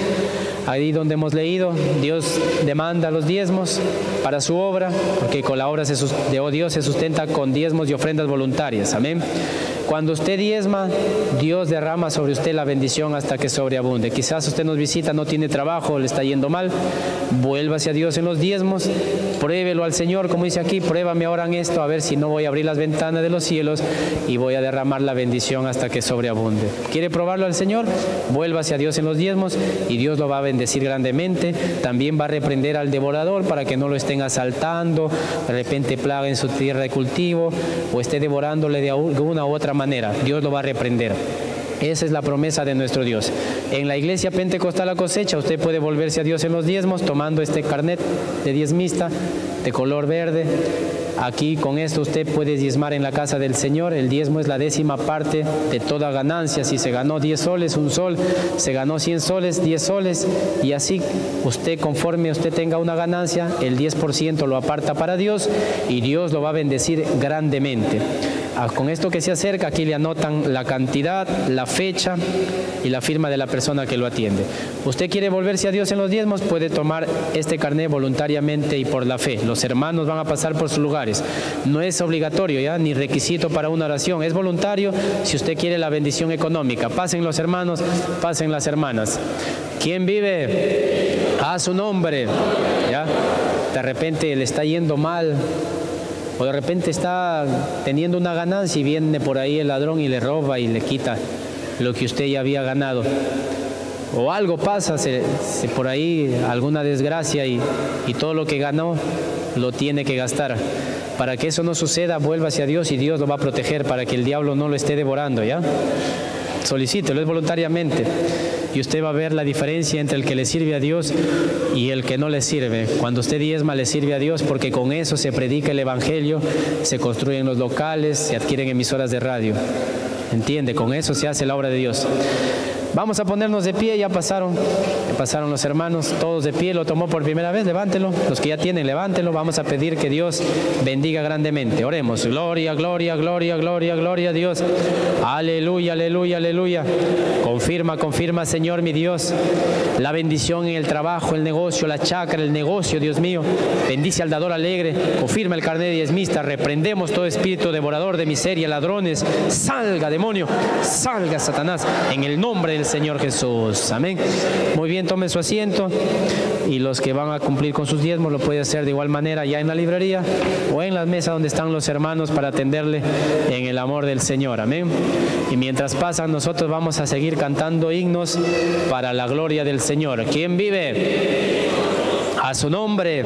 Ahí donde hemos leído, Dios demanda los diezmos para su obra, porque con la obra de Dios se sustenta con diezmos y ofrendas voluntarias. Amén. Cuando usted diezma, Dios derrama sobre usted la bendición hasta que sobreabunde. Quizás usted nos visita, no tiene trabajo, le está yendo mal. Vuélvase a Dios en los diezmos, pruébelo al Señor, como dice aquí: pruébame ahora en esto, a ver si no voy a abrir las ventanas de los cielos y voy a derramar la bendición hasta que sobreabunde. ¿Quiere probarlo al Señor? Vuélvase a Dios en los diezmos y Dios lo va a bendecir grandemente. También va a reprender al devorador para que no lo estén asaltando, de repente plaga en su tierra de cultivo, o esté devorándole de alguna u otra manera. Dios lo va a reprender. Esa es la promesa de nuestro Dios. En la iglesia Pentecostal La Cosecha, usted puede volverse a Dios en los diezmos tomando este carnet de diezmista de color verde. Aquí con esto usted puede diezmar en la casa del Señor. El diezmo es la décima parte de toda ganancia. Si se ganó diez soles, un sol; se ganó cien soles, diez soles, y así usted, conforme usted tenga una ganancia, el diez por ciento lo aparta para Dios y Dios lo va a bendecir grandemente. Con esto que se acerca, aquí le anotan la cantidad, la fecha y la firma de la persona que lo atiende. ¿Usted quiere volverse a Dios en los diezmos? Puede tomar este carnet voluntariamente y por la fe. Los hermanos van a pasar por sus lugares. No es obligatorio, ya, ni requisito para una oración. Es voluntario si usted quiere la bendición económica. Pasen los hermanos, pasen las hermanas. ¿Quién vive? A su nombre. ¿Ya? De repente le está yendo mal, o de repente está teniendo una ganancia y viene por ahí el ladrón y le roba y le quita lo que usted ya había ganado. O algo pasa, se, se por ahí alguna desgracia y, y todo lo que ganó lo tiene que gastar. Para que eso no suceda, vuélvase a Dios y Dios lo va a proteger para que el diablo no lo esté devorando, ¿ya? Solicítelo, es voluntariamente. Y usted va a ver la diferencia entre el que le sirve a Dios y el que no le sirve. Cuando usted diezma, le sirve a Dios, porque con eso se predica el Evangelio, se construyen los locales, se adquieren emisoras de radio. ¿Entiende? Con eso se hace la obra de Dios. Vamos a ponernos de pie. Ya pasaron, ya pasaron los hermanos, todos de pie. Lo tomó por primera vez, levántelo. Los que ya tienen, levántelo. Vamos a pedir que Dios bendiga grandemente. Oremos. Gloria, gloria, gloria, gloria, gloria a Dios. Aleluya, aleluya, aleluya. Confirma, confirma, Señor mi Dios, la bendición en el trabajo, el negocio, la chacra, el negocio, Dios mío. Bendice al dador alegre. Confirma el carnet de diezmista. Reprendemos todo espíritu devorador de miseria, ladrones. Salga, demonio. Salga, Satanás. En el nombre del Señor Jesús. Amén. Muy bien, tomen su asiento. Y los que van a cumplir con sus diezmos lo pueden hacer de igual manera ya en la librería o en las mesas donde están los hermanos para atenderle en el amor del Señor. Amén. Y mientras pasan, nosotros vamos a seguir cantando himnos para la gloria del Señor. ¿Quién vive? A su nombre.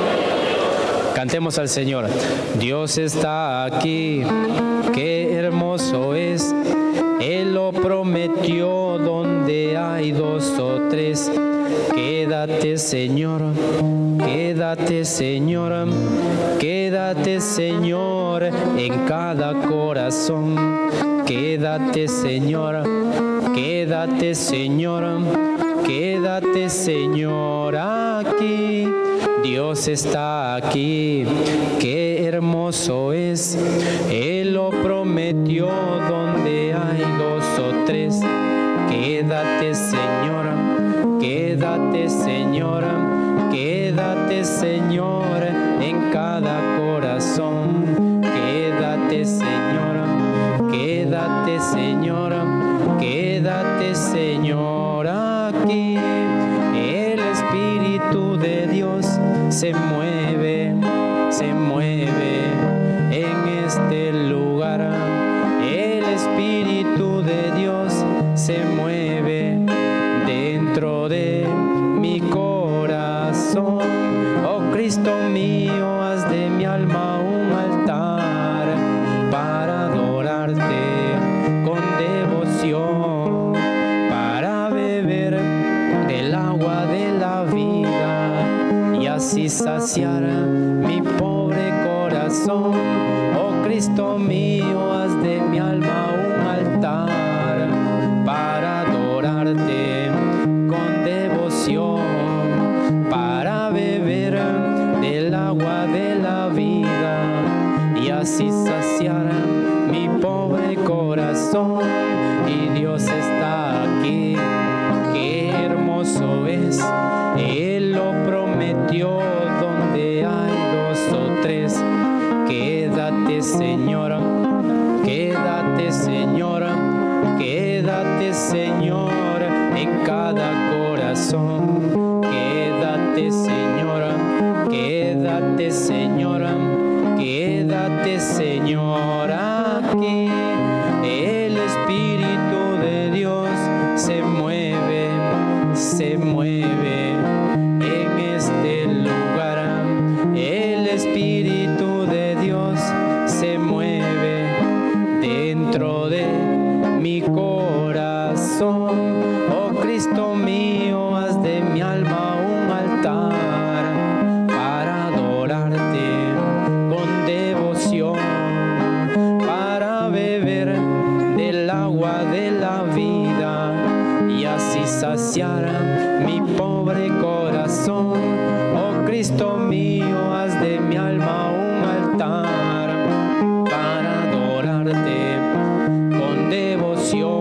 Cantemos al Señor. Dios está aquí, qué hermoso es. Él lo prometió donde hay dos o tres. Quédate, Señor, quédate, Señor, quédate, Señor, en cada corazón. Quédate, Señor, quédate, Señor, quédate, Señor, aquí. Dios está aquí, qué hermoso es. Él lo prometió donde hay dos o tres. Quédate, Señor, quédate, Señor, quédate, Señor, en cada corazón. Quédate, Señor, quédate, Señor, saciar mi pobre corazón. Oh Cristo mío, haz de mi alma un altar para adorarte con devoción, para beber del agua de la vida y así saciar mi pobre corazón. Y Dios está aquí, qué hermoso es, Él lo prometió, donde hay dos o tres. Quédate, Señor, quédate, Señor, quédate, Señor, en cada corazón. Quédate, Señor, quédate, Señor, quédate, Señor, aquí. El Espíritu de Dios se mueve, se mueve en este lugar. El Espíritu de Dios se mueve dentro de mi corazón. Oh Cristo mío, haz de mi alma un altar para adorarte con devoción, para beber del agua de la vida y así saciar mi pobre corazón. Oh Cristo mío, haz de mi alma un altar para adorarte con devoción,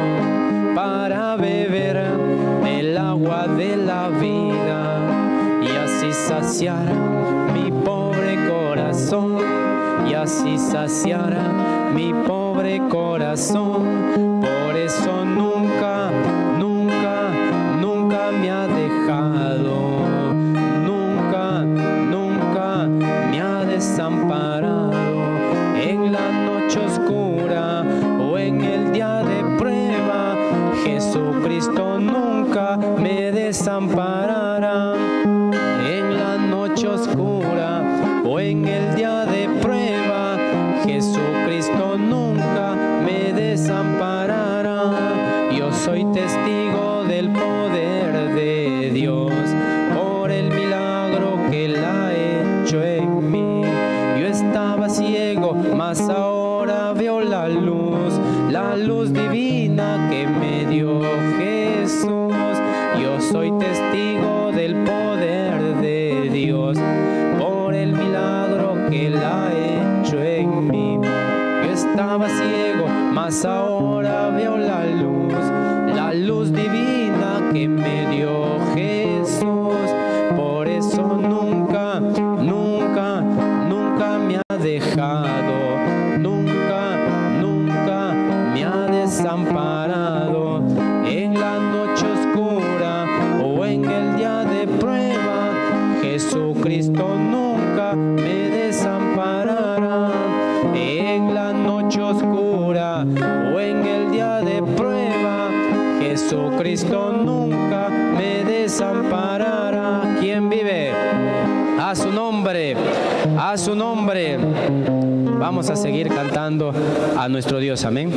para beber del agua de la vida y así saciar mi pobre corazón, y así saciar mi pobre corazón. Por eso nunca, nunca, nunca me ha dejado, nunca, nunca me ha desamparado. En la noche oscura o en el día de prueba, Jesucristo nunca me desamparará. En la noche oscura o en el día de prueba, Jesucristo nunca me desamparará. Yo soy testigo del poder de Dios por el milagro que Él ha hecho en mí. Yo estaba ciego, mas ahora veo la luz, la luz divina que me dio Jesús. Yo soy testigo del poder de Dios por el milagro que Él ha hecho en mí. Yo estaba ciego, mas ahora veo la luz, la luz divina que me dio Jesús. Por eso nunca, nunca, nunca me ha dejado, nunca, nunca me ha desamparado. En la noche oscura o en el día de prueba, Jesucristo nunca me desamparará. En la noche oscura o en el día de prueba, Jesucristo nunca me desamparará. ¿Quién vive? A su nombre, a su nombre. Vamos a seguir cantando a nuestro Dios, amén.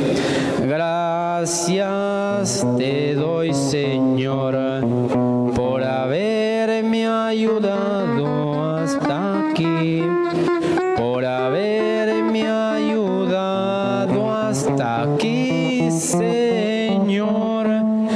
Gracias te doy, Señor, por haberme ayudado hasta aquí, por haberme ayudado hasta aquí, Señor.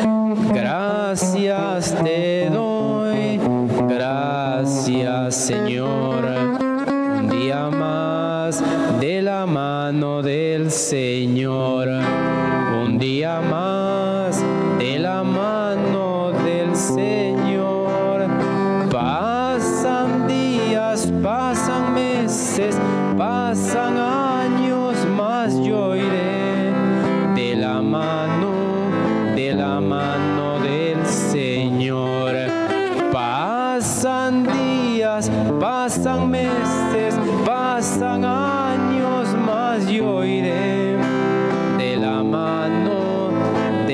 Gracias te doy, gracias, Señor. Un día más de la mano del Señor, un día más de la mano del Señor. Pasan días, pasan meses, pasan años, más yo iré de la mano, de la mano del Señor. Pasan días, pasan meses, pasan años, más yo iré de la mano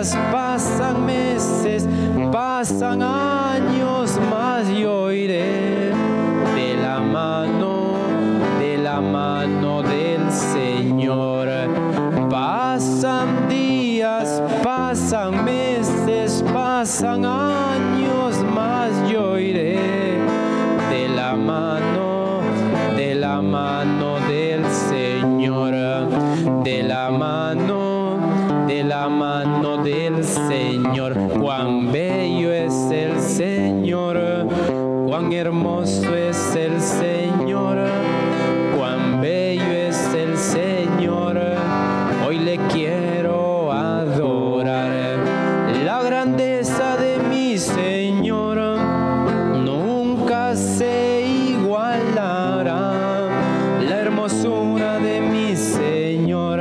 días, pasan meses, pasan años, mas yo iré de la mano, de la mano del Señor. Pasan días, pasan meses, pasan años, mas yo iré de la mano, de la mano del Señor, de la mano, de la mano del Señor. Cuán bello es el Señor, cuán hermoso es el Señor, cuán bello es el Señor. Hoy le quiero adorar. La grandeza de mi Señor nunca se igualará. La hermosura de mi Señor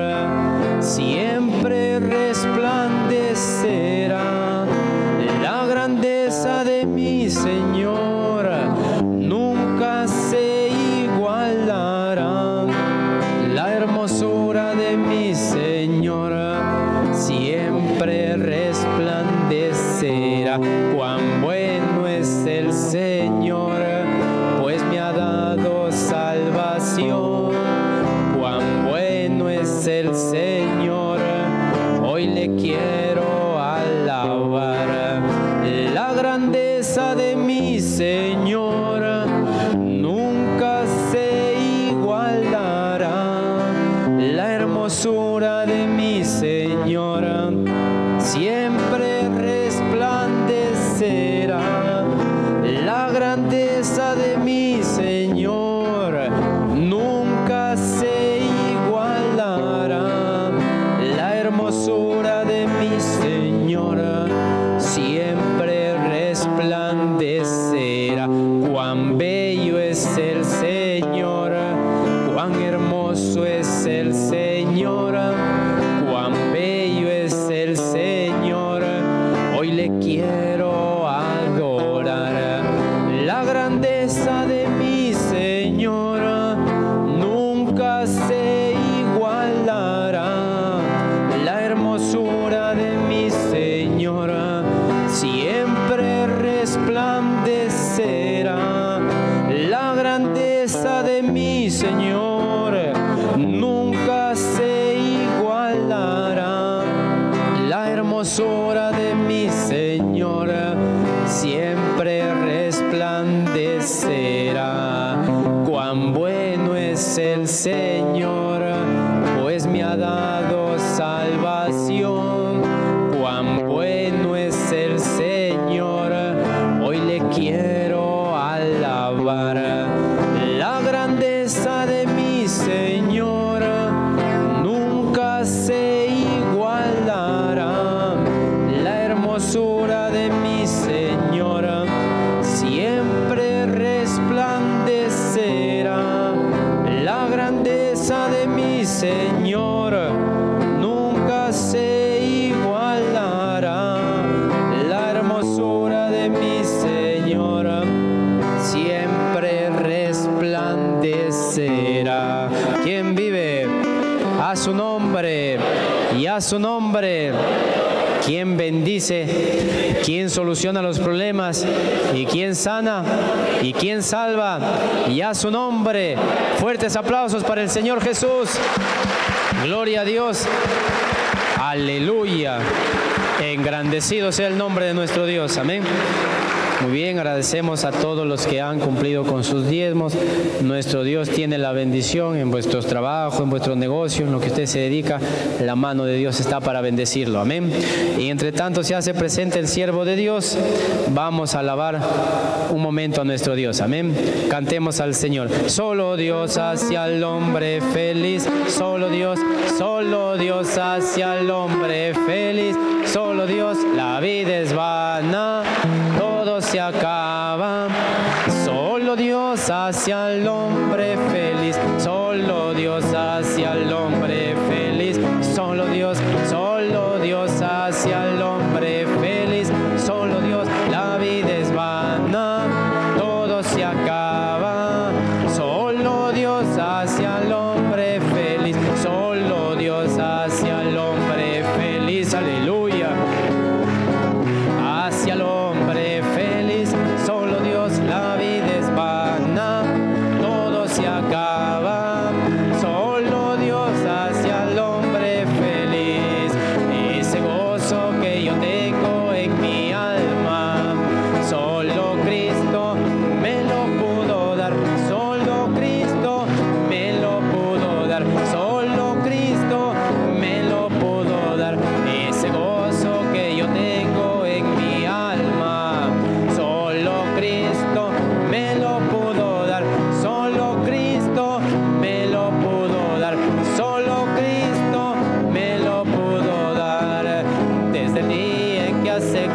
siempre resplandecerá. La grandeza de mi Señor nunca se igualará. La hermosura de mi Señor siempre resplandecerá. Cuán bueno es el Señor, pues me ha dado salvación. Cuán bueno es el Señor, hoy le quiero alabar. La grandeza de mi Señor nunca se igualará. La hermosura de mi Señor siempre resplandecerá. La grandeza de mi Señor nunca se igualará. La hermosura de mi Señor siempre resplandecerá. Cuán bello es el Señor, cuán hermoso es el Señor, cuán bello es el Señor. Hoy le quiero adorar. La grandeza de mi Señor nunca se igualará. La hermosura de mi Señor siempre resplandecerá. La grandeza de mi Señor nunca se igualará. La hermosura de mi Señor siempre resplandecerá. Cuán bueno es el Señor, pues me ha dado salvación. Cuán bueno es el Señor, hoy le quiero alabar. La grandeza de mi Señor nunca se igualará. La hermosura de mi Señor siempre resplandecerá. La grandeza de mi Señor nunca se igualará. La hermosura de mi Señor siempre resplandecerá. ¿Quién vive? A su nombre y a su nombre. ¿Quién bendice? ¿Quién soluciona los problemas? ¿Y quién sana? ¿Y quién salva? Y a su nombre. Fuertes aplausos para el Señor Jesús. Gloria a Dios. Aleluya. Engrandecido sea el nombre de nuestro Dios. Amén. Muy bien, agradecemos a todos los que han cumplido con sus diezmos. Nuestro Dios tiene la bendición en vuestros trabajos, en vuestros negocios, en lo que usted se dedica. La mano de Dios está para bendecirlo. Amén. Y entre tanto se hace presente el siervo de Dios. Vamos a alabar un momento a nuestro Dios. Amén. Cantemos al Señor. Solo Dios hacia el hombre feliz. Solo Dios, solo Dios hacia el hombre feliz. Solo Dios, la vida es vana. Todo se acaba. Solo Dios hacia el hombre feliz. Solo Dios hacia el hombre feliz. Solo Dios, solo Dios hacia el hombre feliz. Solo Dios, la vida es vana. Todo se acaba. Solo Dios hacia el hombre feliz. Solo Dios hacia el hombre feliz. Aleluya.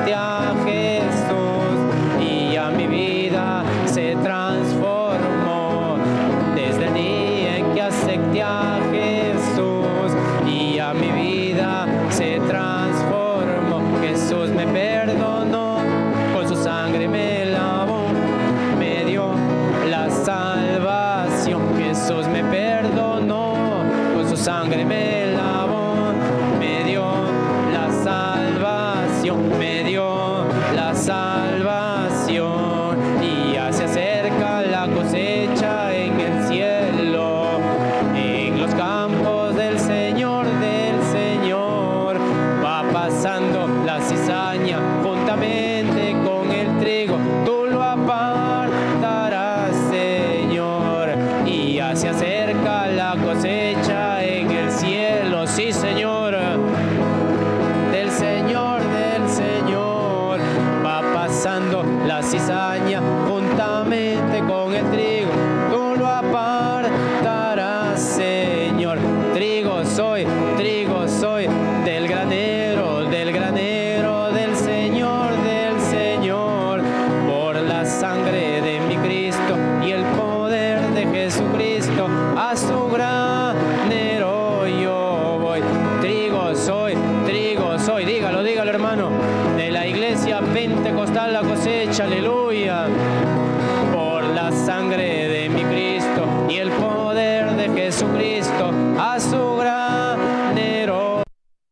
acepté a Jesús y ya mi vida se transformó. Desde el día en que acepté a Jesús y ya mi vida se transformó. Jesús me perdonó, con su sangre me lavó, me dio la salvación. Jesús me perdonó, con su sangre me lavó, me dio la salvación, me dio la salvación. Y ya se acerca la cosecha en el cielo, en los campos del Señor, del Señor. Va pasando la cizaña juntamente con el trigo, tú lo apartarás, Señor. Y ya se acerca la cosecha en el cielo, sí, Señor, del Señor, del Señor. Va pasando la cizaña juntamente con el trigo, tú lo apartarás, Señor. Trigo soy, trigo soy, del granero, del granero del Señor, del Señor. Por la sangre de mi Cristo y el poder de Jesucristo, a su granero yo voy. Trigo soy, trigo soy, dígalo, dígalo, hermano, de la iglesia pentecostal La Cosecha, aleluya. Por la sangre de mi Cristo y el poder de Jesucristo, a su granero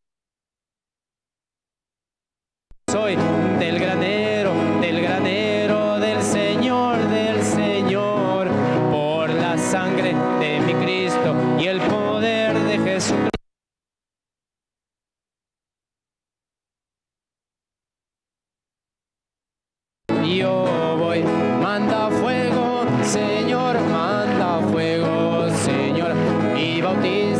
soy, del granero, del granero del Señor, del Señor. Por la sangre de mi Cristo y el poder de Jesucristo, yo voy. Manda fuego, Señor, manda fuego, Señor, y bautiza